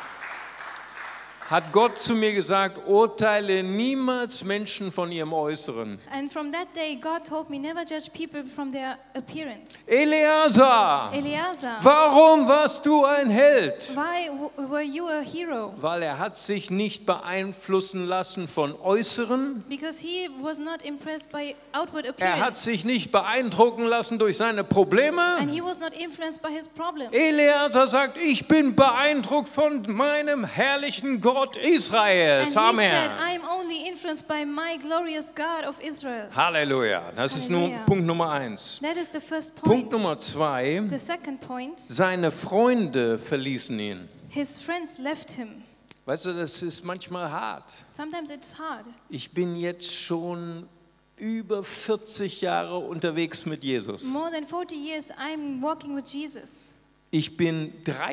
hat Gott zu mir gesagt, urteile niemals Menschen von ihrem Äußeren. And from that day, God told me never judge people from their appearance. Eleazar, Eleazar, warum warst du ein Held? why were you a hero? Weil er hat sich nicht beeinflussen lassen von Äußeren. Because he was not impressed by outward Er hat appearance. sich nicht beeindrucken lassen durch seine Probleme. And he was not influenced by his problems. Eleazar sagt, ich bin beeindruckt von meinem herrlichen Gott And he Israels. Amen. said, I am only influenced by my glorious God of Israel. Halleluja. Das ist nur Halleluja. Punkt Nummer 1. That is the first Punkt point. Nummer 2. The second point, Seine Freunde verließen ihn. his friends left him. Weißt du, das ist manchmal hart. Sometimes it's hard. Ich bin jetzt schon über 40 Jahre unterwegs mit Jesus. More than 40 years I'm walking with Jesus. Ich bin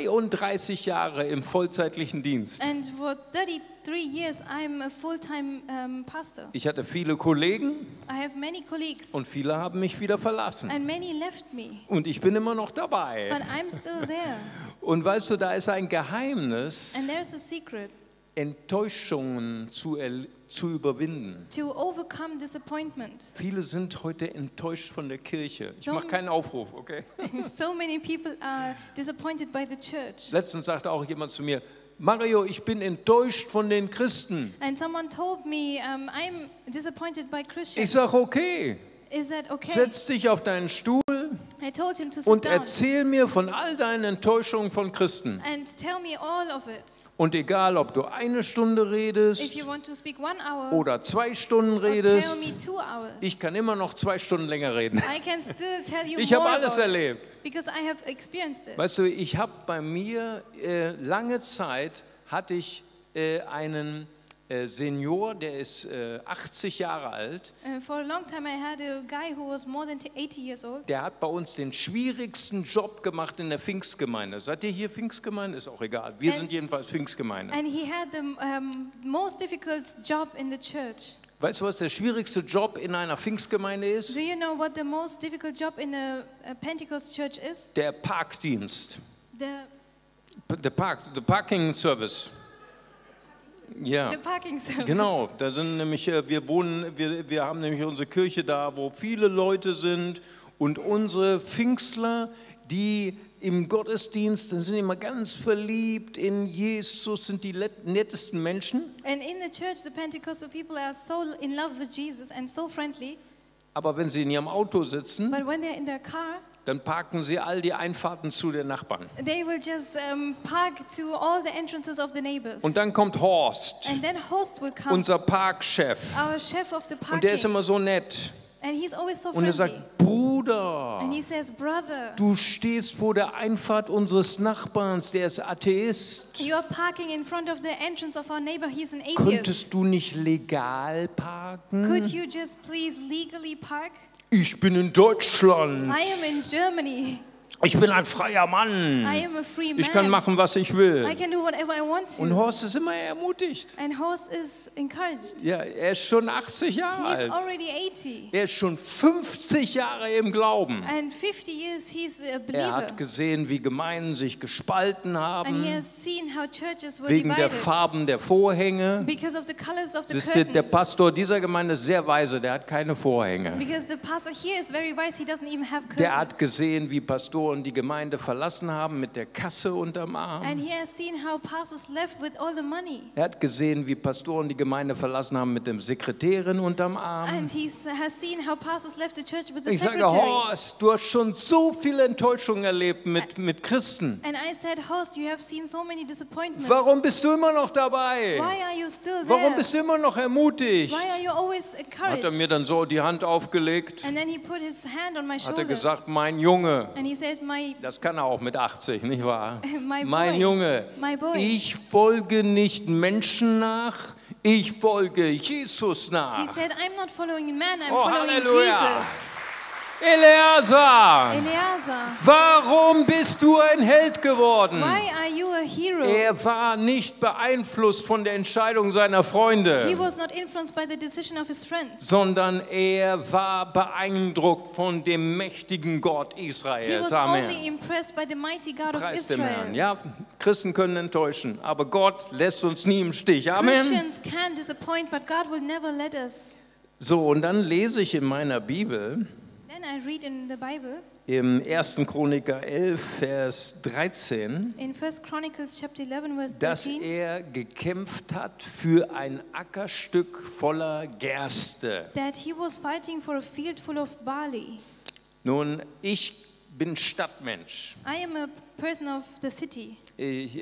33 Jahre im vollzeitlichen Dienst. And for 33 years I'm a full-time pastor. Ich hatte viele Kollegen I have many colleagues und viele haben mich wieder verlassen. and many left me. Und ich bin immer noch But dabei. I'm still there. Und weißt du, da ist ein Geheimnis, And there's a secret Enttäuschungen zu überwinden. to overcome disappointment. Viele sind heute enttäuscht von der Kirche. Ich So- mache keinen Aufruf, okay? So many people are disappointed by the church. Letztens sagte auch jemand zu mir, Mario, ich bin enttäuscht von den Christen. And someone told me, I'm disappointed by Ich Christians. sage, okay, Is that okay? setz dich auf deinen Stuhl I told him to sit und down erzähl mir von all deinen Enttäuschungen von Christen. and tell me all of it. Und egal, ob du 1 Stunde If redest you want to speak 1 hour oder 2 Stunden or tell redest, me 2 hours, ich kann immer noch 2 Stunden länger reden. I can still tell you Ich habe more alles about it erlebt. because I have experienced it. Weißt du, ich habe bei mir lange Zeit hatte ich einen Senior, der ist 80 Jahre alt. For a long time I had a guy who was more than 80 years old. Der hat bei uns den schwierigsten Job gemacht in der Pfingstgemeinde. Seid ihr hier Pfingstgemeinde? Ist auch egal. Wir sind jedenfalls Pfingstgemeinde. And he had the most difficult job in the church. Weißt du, was der schwierigste Job in einer Pfingstgemeinde ist? Do you know what the most difficult job in a Pentecost church is? Der Parkdienst. The The Parking Service. Ja. parking service. Genau, da sind nämlich, wir haben nämlich unsere Kirche da, wo viele Leute sind und unsere Pfingstler, die im Gottesdienst sind immer ganz verliebt in Jesus, sind die nettesten Menschen. And in the church, the Pentecostal people are so in love with Jesus and so friendly. Aber wenn sie in ihrem Auto sitzen, But when they're in their car, dann parken sie all die Einfahrten zu den Nachbarn. they will just park to all the entrances of the neighbors. Und dann kommt Horst, And then host will come, unser Parkchef. our chef of the Und der ist parking. immer so nett. And he's always so Und er friendly. sagt, Bruder, And he says, brother, du stehst vor der Einfahrt unseres Nachbarns, der ist Atheist. you are parking in front of the entrance of our neighbor. He's an atheist. Könntest du nicht legal parken? Could you just please legally park? Ich bin in Deutschland. I am in Germany. Ich bin ein freier Mann. I am a free man. Ich kann machen, was ich will. I can do whatever I want to. Und Horst ist immer ermutigt. And Horst is encouraged. Ja, er ist schon 80 Jahre He's alt. already 80. Er ist schon 50 Jahre im Glauben. And 50 years he's a Er believer. hat gesehen, wie Gemeinden sich gespalten And he haben, has seen how churches were wegen der divided Farben der Vorhänge. because of the colors of the Das ist der curtains. Pastor dieser Gemeinde ist sehr weise, der hat keine Vorhänge. Because the pastor here is very wise, he doesn't even have Der hat curtains. gesehen, wie Pastoren die Gemeinde verlassen haben mit der Kasse unterm And Arm. he has seen how pastors left with all the money. Er hat gesehen, wie Pastoren die Gemeinde verlassen haben mit dem Sekretärin unterm Arm. And he has seen how pastors left the church with the Ich sage, secretary. Horst, du hast schon so viele Enttäuschungen erlebt mit Christen. And I said, Horst, you have seen so many disappointments. Warum bist du immer noch dabei? Why are you still there? Warum bist du immer noch ermutigt? Why are you always Hat er mir encouraged? dann so die Hand aufgelegt, And then he put his hand on my hat shoulder. er gesagt, mein Junge, And he said, das kann er auch mit 80, nicht wahr? My boy, Mein Junge, my boy. ich folge nicht Menschen nach, ich folge Jesus He nach. said, I'm not following man, I'm Oh, following Halleluja. Jesus. Eleazar, Eleazar, warum bist du ein Held geworden? why are you a hero? Er war nicht beeinflusst von der Entscheidung seiner He Freunde, was not influenced by the decision of his friends. sondern er war beeindruckt von dem mächtigen Gott He Israels. was Amen. only impressed by the mighty God of Preis dem Herrn. Israel. Ja, Christen können enttäuschen, aber Gott lässt uns nie im Stich. Amen. Christians can disappoint, but God will never let us. So, und dann lese ich in meiner Bibel, Then I read in the Bible, im 1. Chroniker 11, Vers 13, in 1 Chronicles chapter 11, verse dass 13, er gekämpft hat für ein Ackerstück voller Gerste. that he was fighting for a field full of barley. Nun, ich bin Stadtmensch. I am a person of the city. Ich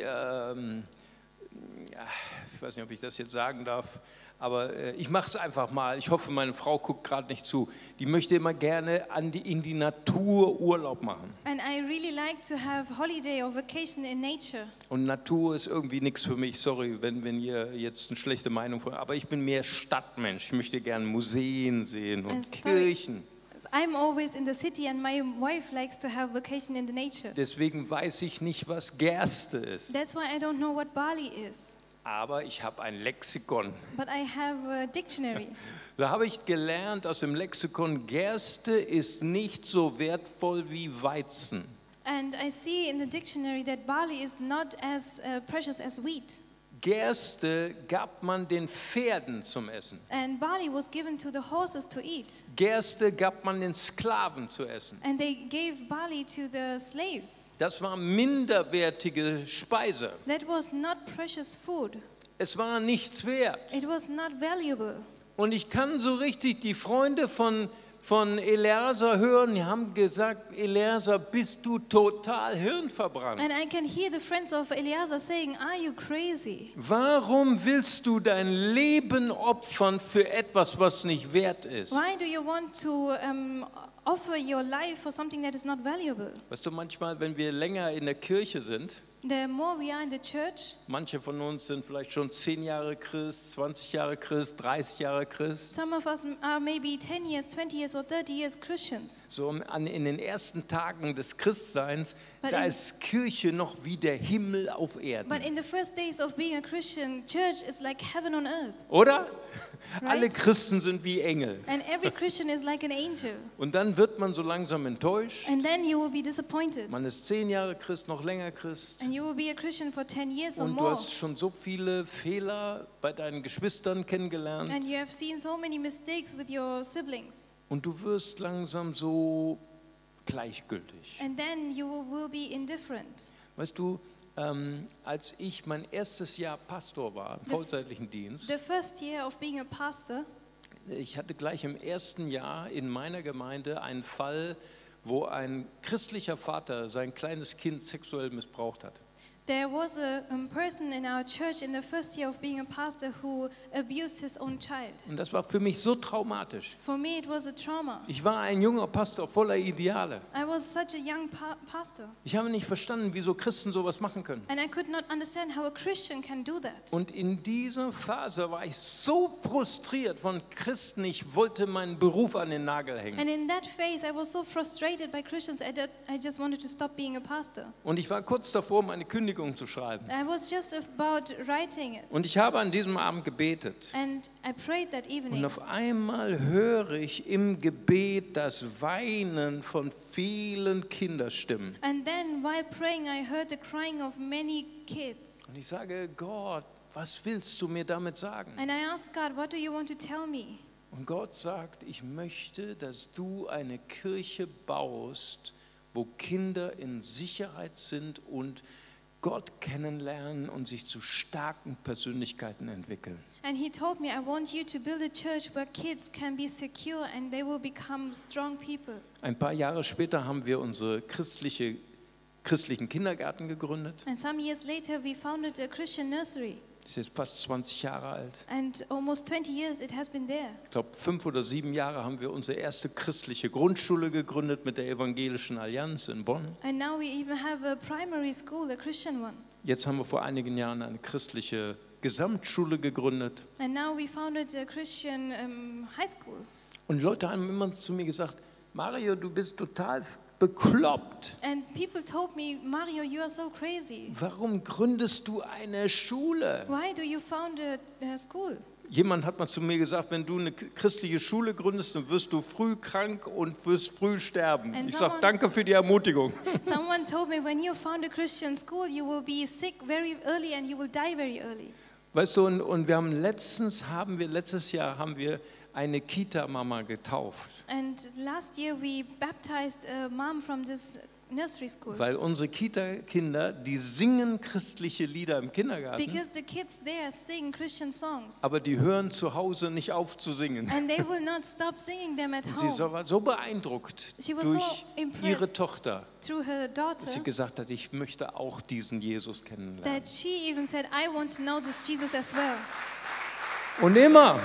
weiß nicht, ob ich das jetzt sagen darf, aber ich mache es einfach mal. Ich hoffe, meine Frau guckt gerade nicht zu. Die möchte immer gerne in die Natur Urlaub machen. And I really like to have holiday or vacation in nature. Und Natur ist irgendwie nichts für mich. Sorry, wenn ihr jetzt eine schlechte Meinung von. Aber ich bin mehr Stadtmensch. Ich möchte gerne Museen sehen und Sorry. Kirchen. I'm always in the city and my wife likes to have vacation in the nature. Deswegen weiß ich nicht, was Gerste ist. That's why I don't know what barley is. Aber ich habe ein Lexikon. But I have a dictionary. Da habe ich gelernt aus dem Lexikon, Gerste ist nicht so wertvoll wie Weizen. And I see in the dictionary that barley is not as precious as wheat. Gerste gab man den Pferden zum Essen. And barley was given to the horses to eat. Gerste gab man den Sklaven zu essen. And they gave barley to the slaves. Das war minderwertige Speise. That was not precious food. Es war nichts wert. It was not valuable. Und ich kann so richtig die Freunde von Eleazar hören, die haben gesagt, Eleazar, bist du total hirnverbrannt. And I can hear the friends of Eleazar saying, are you crazy? Warum willst du dein Leben opfern für etwas, was nicht wert ist? Why do you want to offer your life for something that is not valuable? Weißt du, manchmal, wenn wir länger in der Kirche sind, The more we are in the church, manche von uns sind vielleicht schon 10 Jahre Christ, 20 Jahre Christ, 30 Jahre Christ. some of us are maybe 10 years, 20 years or 30 years Christians. So in den ersten Tagen des Christseins, But da in- ist Kirche noch wie der Himmel auf Erden. But in the first days of being a Christian, church is like heaven on earth. Oder? Right. Alle Christen sind wie Engel. And every Christian is like an angel. Und dann wird man so langsam enttäuscht. And then you will be disappointed. Man ist 10 Jahre Christ, noch länger Christ. And you will be a Christian for 10 years or Und du more. hast schon so viele Fehler bei deinen Geschwistern kennengelernt. And you have seen so many mistakes with your siblings. Und du wirst langsam so gleichgültig. And then you will be indifferent. Weißt du, als ich mein erstes Jahr Pastor war, im vollzeitlichen Dienst, The first year of being a pastor, ich hatte gleich im ersten Jahr in meiner Gemeinde einen Fall, wo ein christlicher Vater sein kleines Kind sexuell missbraucht hat. There was a person in our church in the first year of being a pastor who abused his own child. Und das war für mich so traumatisch. For me, it was a trauma. Ich war ein junger Pastor voller Ideale. I was such a young pastor, Ich habe nicht verstanden, wieso Christen sowas machen können. and I could not understand how a Christian can do that. Und in dieser Phase war ich so frustriert von Christen, ich wollte meinen Beruf an den Nagel hängen. And in that phase, I was so frustrated by Christians, I just wanted to stop being a pastor. Und ich war kurz davor, meine Kündigung zu schreiben. I was just about writing it. Und ich habe an diesem Abend gebetet. And I prayed that Und evening. auf einmal höre ich im Gebet das Weinen von vielen Kinderstimmen. And then while praying, I heard the crying of many kids. Und ich sage, Gott, was willst du mir damit sagen? And I asked God, what do you want to tell me? Und Gott sagt, ich möchte, dass du eine Kirche baust, wo Kinder in Sicherheit sind und Gott kennenlernen und sich zu starken Persönlichkeiten entwickeln. And he told me, I want you to build a church where kids can be secure and they will become strong people. Ein paar Jahre später haben wir unsere christlichen Kindergarten gegründet. And some years later, we founded a Christian nursery. Das ist jetzt fast 20 Jahre alt. And almost 20 years it has been there. Ich glaube, 5 oder 7 Jahre haben wir unsere erste christliche Grundschule gegründet mit der Evangelischen Allianz in Bonn. And now we even have a primary school, a Christian one. Jetzt haben wir vor einigen Jahren eine christliche Gesamtschule gegründet. And now we founded a Christian high school. Und Leute haben immer zu mir gesagt, Mario, du bist total bekloppt. And people told me, Mario, you are so crazy. Warum gründest du eine Schule? Why do you found a school? Jemand hat mal zu mir gesagt, wenn du eine christliche Schule gründest, dann wirst du früh krank und wirst früh sterben. And Ich sage, someone- danke für die Ermutigung. Someone told me, when you found a Christian school, you will be sick very early and you will die very early. Weißt du, und wir haben letztes Jahr haben wir eine Kita-Mama getauft, And last year we baptized a mom from this nursery school. weil unsere Kita-Kinder, die singen christliche Lieder im Kindergarten, Because the kids there sing Christian songs. aber die hören zu Hause nicht auf zu singen. And they will not stop singing them at Und sie home. war so beeindruckt She was durch so impressed. ihre Tochter, Through her daughter, dass sie gesagt hat, ich möchte auch diesen Jesus kennenlernen. that she even said, I want to know this Jesus as well. Und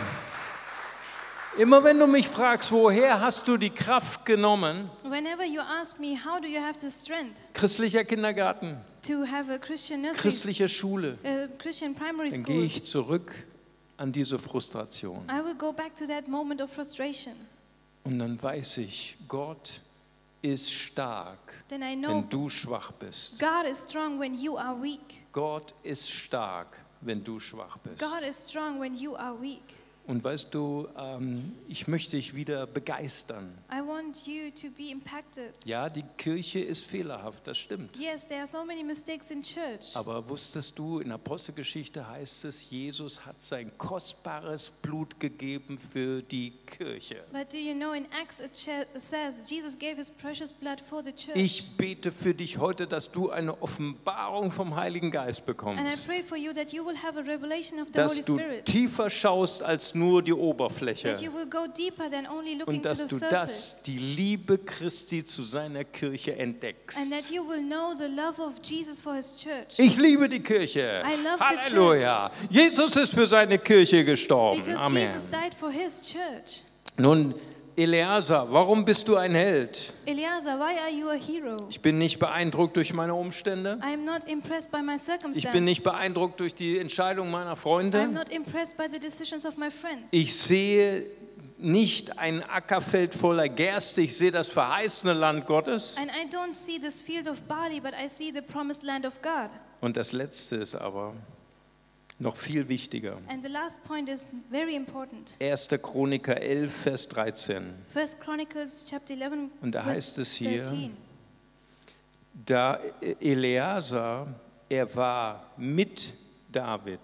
immer wenn du mich fragst, woher hast du die Kraft genommen, Whenever you ask me, how do you have the strength christlicher Kindergarten, to have a Christian nursery, christliche Schule, a Christian primary dann gehe school, ich zurück an diese Frustration. I will go back to that moment of frustration. Und dann weiß ich, Gott ist stark, Then I know wenn du schwach bist. God is strong when you are weak. Gott ist stark, wenn du schwach bist. God is strong when you are weak. Und weißt du, ich möchte dich wieder begeistern. I want you to be impacted. Ja, die Kirche ist fehlerhaft, das stimmt. Yes, there are so many mistakes in church. Aber wusstest du, in der Apostelgeschichte heißt es, Jesus hat sein kostbares Blut gegeben für die Kirche. But do you know in Acts it says Jesus gave his precious blood for the church. Ich bete für dich heute, dass du eine Offenbarung vom Heiligen Geist And I bekommst. pray for you that you will have a revelation of the Dass Holy du Spirit. tiefer schaust als nur die Oberfläche. That you will go deeper than only looking Und to dass the du surface. die Liebe Christi zu seiner Kirche entdeckst. And that you will know the love of Jesus for his church. Ich liebe die Kirche. I love the Halleluja. Jesus ist für seine Kirche gestorben. Because Amen. Jesus died for his church. Nun, Eleazar, warum bist du ein Held? Eleazar, why are you a hero? Ich bin nicht beeindruckt durch meine Umstände. I am not impressed by my Ich circumstances. bin nicht beeindruckt durch die Entscheidung meiner I am Freunde. not impressed by the decisions of my friends. Ich sehe nicht ein Ackerfeld voller Gerste, ich sehe das verheißene Land Gottes. And I don't see this field of barley, but I see the promised land of God. Und das Letzte ist aber noch viel wichtiger. And the last point is very important. 1. Chroniker 11, Vers 13. First Chronicles chapter 11, Und da heißt verse es hier, 13. da Eleazar, er war mit David.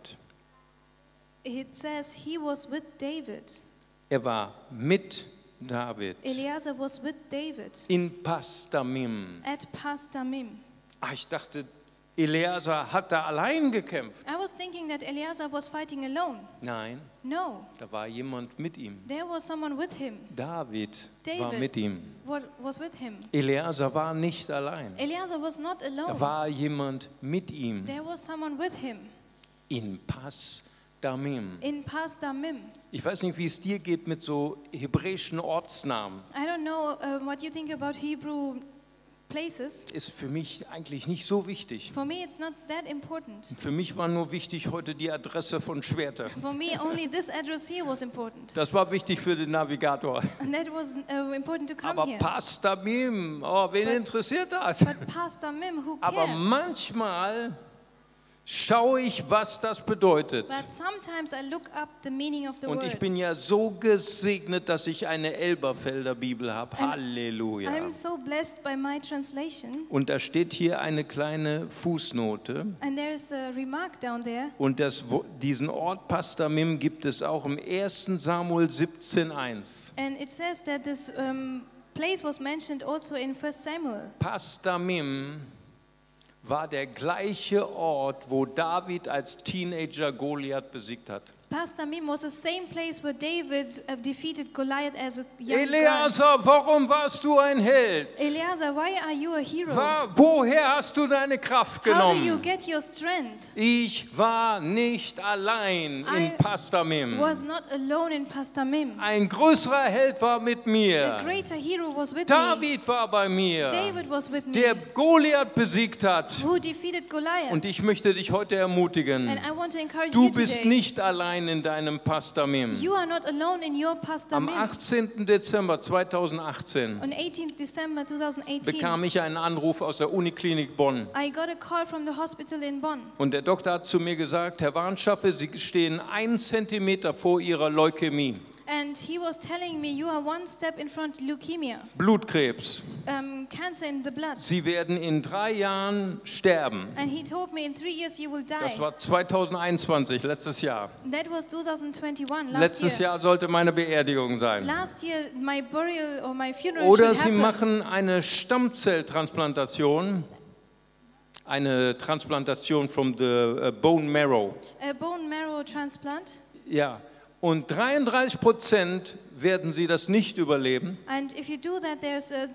It says he was with David. Er war mit David Eleazar was with David in Pasdamim. at Pasdamim. Ich dachte, Eleazar hat da allein gekämpft. I was thinking that Eleazar was fighting alone. Nein, No, da war jemand mit ihm. there was someone with him. David war David. mit ihm. What was with him? Eleazar war nicht allein. Eleazar was not Da alone. war jemand mit ihm There was someone with him in Pas Damim. in Pas Damim. Ich weiß nicht, wie es dir geht mit so hebräischen Ortsnamen. I don't know what you think about Hebrew places. Ist für mich eigentlich nicht so wichtig. For me, it's not that important. Für mich war nur wichtig heute die Adresse von Schwerte. For me, only this address here was important. Das war wichtig für den Navigator. And that was important to come Aber here. Pas Damim, oh, wen interessiert das? But Pas Damim, who Aber cares? manchmal schaue ich, was das bedeutet. But sometimes I look up the meaning of the Und ich word. bin ja so gesegnet, dass ich eine Elberfelder Bibel habe. Halleluja. I'm so blessed by my translation. Und da steht hier eine kleine Fußnote. And there's a remark down there. Und diesen Ort Pas Damim gibt es auch im 1. Samuel 17,1. And it says that this place was mentioned also in 1 Samuel. Pas Damim war der gleiche Ort, wo David als Teenager Goliath besiegt hat. Pas Damim was the same place where David defeated Goliath as a young guy. Eleazar, warum warst du ein Held? Eleazar, why are you a hero? Woher hast du deine Kraft How do you genommen? get your strength? Ich war nicht allein in Pas Damim. Was not alone in Pas Damim. Ein größerer Held war mit A mir. greater hero was with me. David war bei mir, David was with me. der Goliath besiegt hat. Who defeated Goliath. Und ich möchte dich heute ermutigen. And I want to encourage Du you bist today. nicht allein in deinem Pas Damim. You are not alone in your Pas Am Damim. 18. Dezember 2018 On 18th December 2018, bekam ich einen Anruf aus der Uniklinik Bonn. I got a call from the hospital in Bonn. Und der Doktor hat zu mir gesagt, Herr Warnschaffe, Sie stehen 1 Zentimeter vor Ihrer Leukämie. And he was telling me, you are one step in front leukemia, Blutkrebs. cancer in the blood. Sie werden in 3 Jahren sterben. And he told me in 3 years you will die. Das war 2021, letztes Jahr. That was 2021, last Letztes year. Jahr sollte meine Beerdigung sein. Last year, my burial or my funeral Oder should Sie happen. machen eine Stammzelltransplantation, eine Transplantation from the bone marrow. A bone marrow transplant. Ja, und 33% werden Sie das nicht überleben. And if you do that, there's a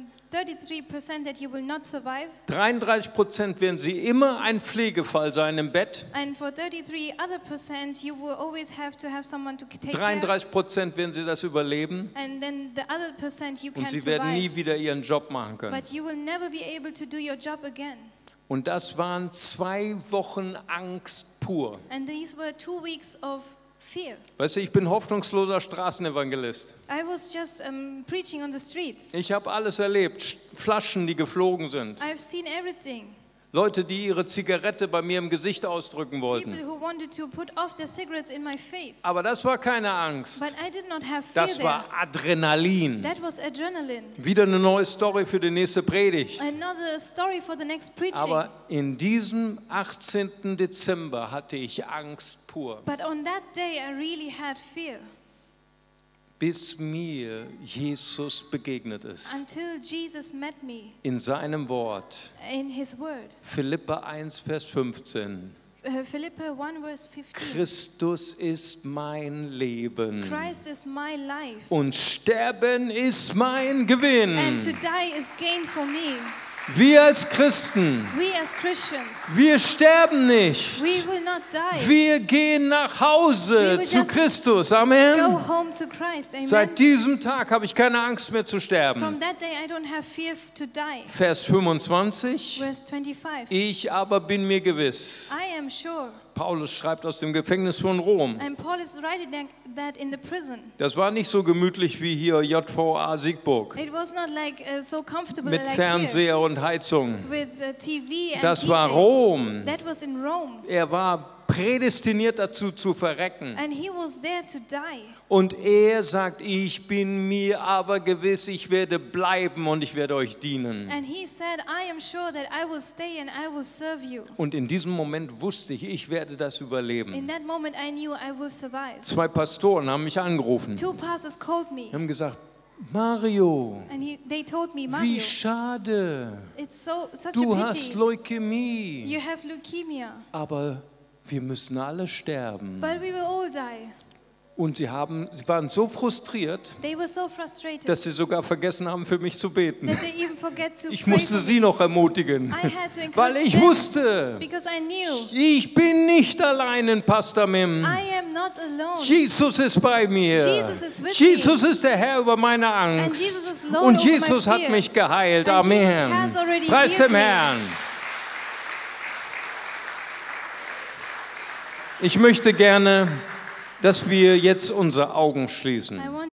33% that you will not survive. 33% werden Sie immer ein Pflegefall sein im Bett. And for 33 other percent, you will always have to have someone to take care. 33% werden Sie das überleben. And then the other percent you Und can Sie werden nie survive. wieder Ihren Job machen können. But you will never be able to do your job again. Und das waren 2 Wochen Angst pur. And these were 2 weeks of fear. Weißt du, ich bin hoffnungsloser Straßenevangelist. I was just preaching on the streets. Ich habe alles erlebt. Flaschen, die geflogen sind. I've seen everything. Leute, die ihre Zigarette bei mir im Gesicht ausdrücken People wollten. who wanted to put off their cigarettes in my face. Aber das war keine Angst. But I did not have fear Das there. war Adrenalin. That was adrenaline. Wieder eine neue Story für die nächste Predigt. Another story for the next preaching. Aber in diesem 18. Dezember hatte ich Angst pur, But on that day I really had fear bis mir Jesus begegnet ist. until Jesus met me In seinem Wort, in his word. Philipper 1, Vers 15. Philippi 1 verse 15. Christus ist mein Leben Christ is my life und Sterben ist mein and Gewinn. to die is gain for me. Wir als Christen, We as Christians, wir sterben nicht. we will not die. Wir gehen nach Hause will zu just Christus. Go Amen. home to Christ. Amen. Seit diesem Tag habe ich keine Angst mehr zu From sterben. that day I don't have fear to die. Vers 25. Verse 25. Ich aber bin mir gewiss. I am sure. Paulus schreibt aus dem Gefängnis von Rom. And Paul is writing that in the prison. Das war nicht so gemütlich wie hier JVA Siegburg. It was not like so comfortable Mit like Fernseher und Heizung. here with TV and Das war heating. Rom. That was in Rome. Er war prädestiniert dazu zu verrecken. And he was there to die. Und er sagt, ich bin mir aber gewiss, ich werde bleiben und ich werde euch dienen. And he said, I am sure that I will stay and I will serve you. Und in diesem Moment wusste ich werde das überleben. In that moment I knew I will survive. 2 Pastoren haben mich angerufen. 2 pastors called me. Haben gesagt, Mario, they told me, wie Mario, schade, it's such du a hast pity. Leukämie, You have leukemia, aber wir müssen alle sterben. but we will all die. Und sie waren so frustriert, They were so frustrated dass sie sogar vergessen haben, für mich zu beten. that they even forget to Ich pray musste for sie me. noch ermutigen, I had to weil encourage ich them wusste, because I knew ich bin nicht allein in Pastor Mim. I am not alone. Jesus ist bei mir. Jesus is with Jesus ist der Herr über meine And Jesus Angst. is Lord Und over my Jesus hat fear. mich geheilt. And Jesus Amen. has already Preis healed dem me. Herrn. Ich möchte gerne, dass wir jetzt unsere Augen schließen. I want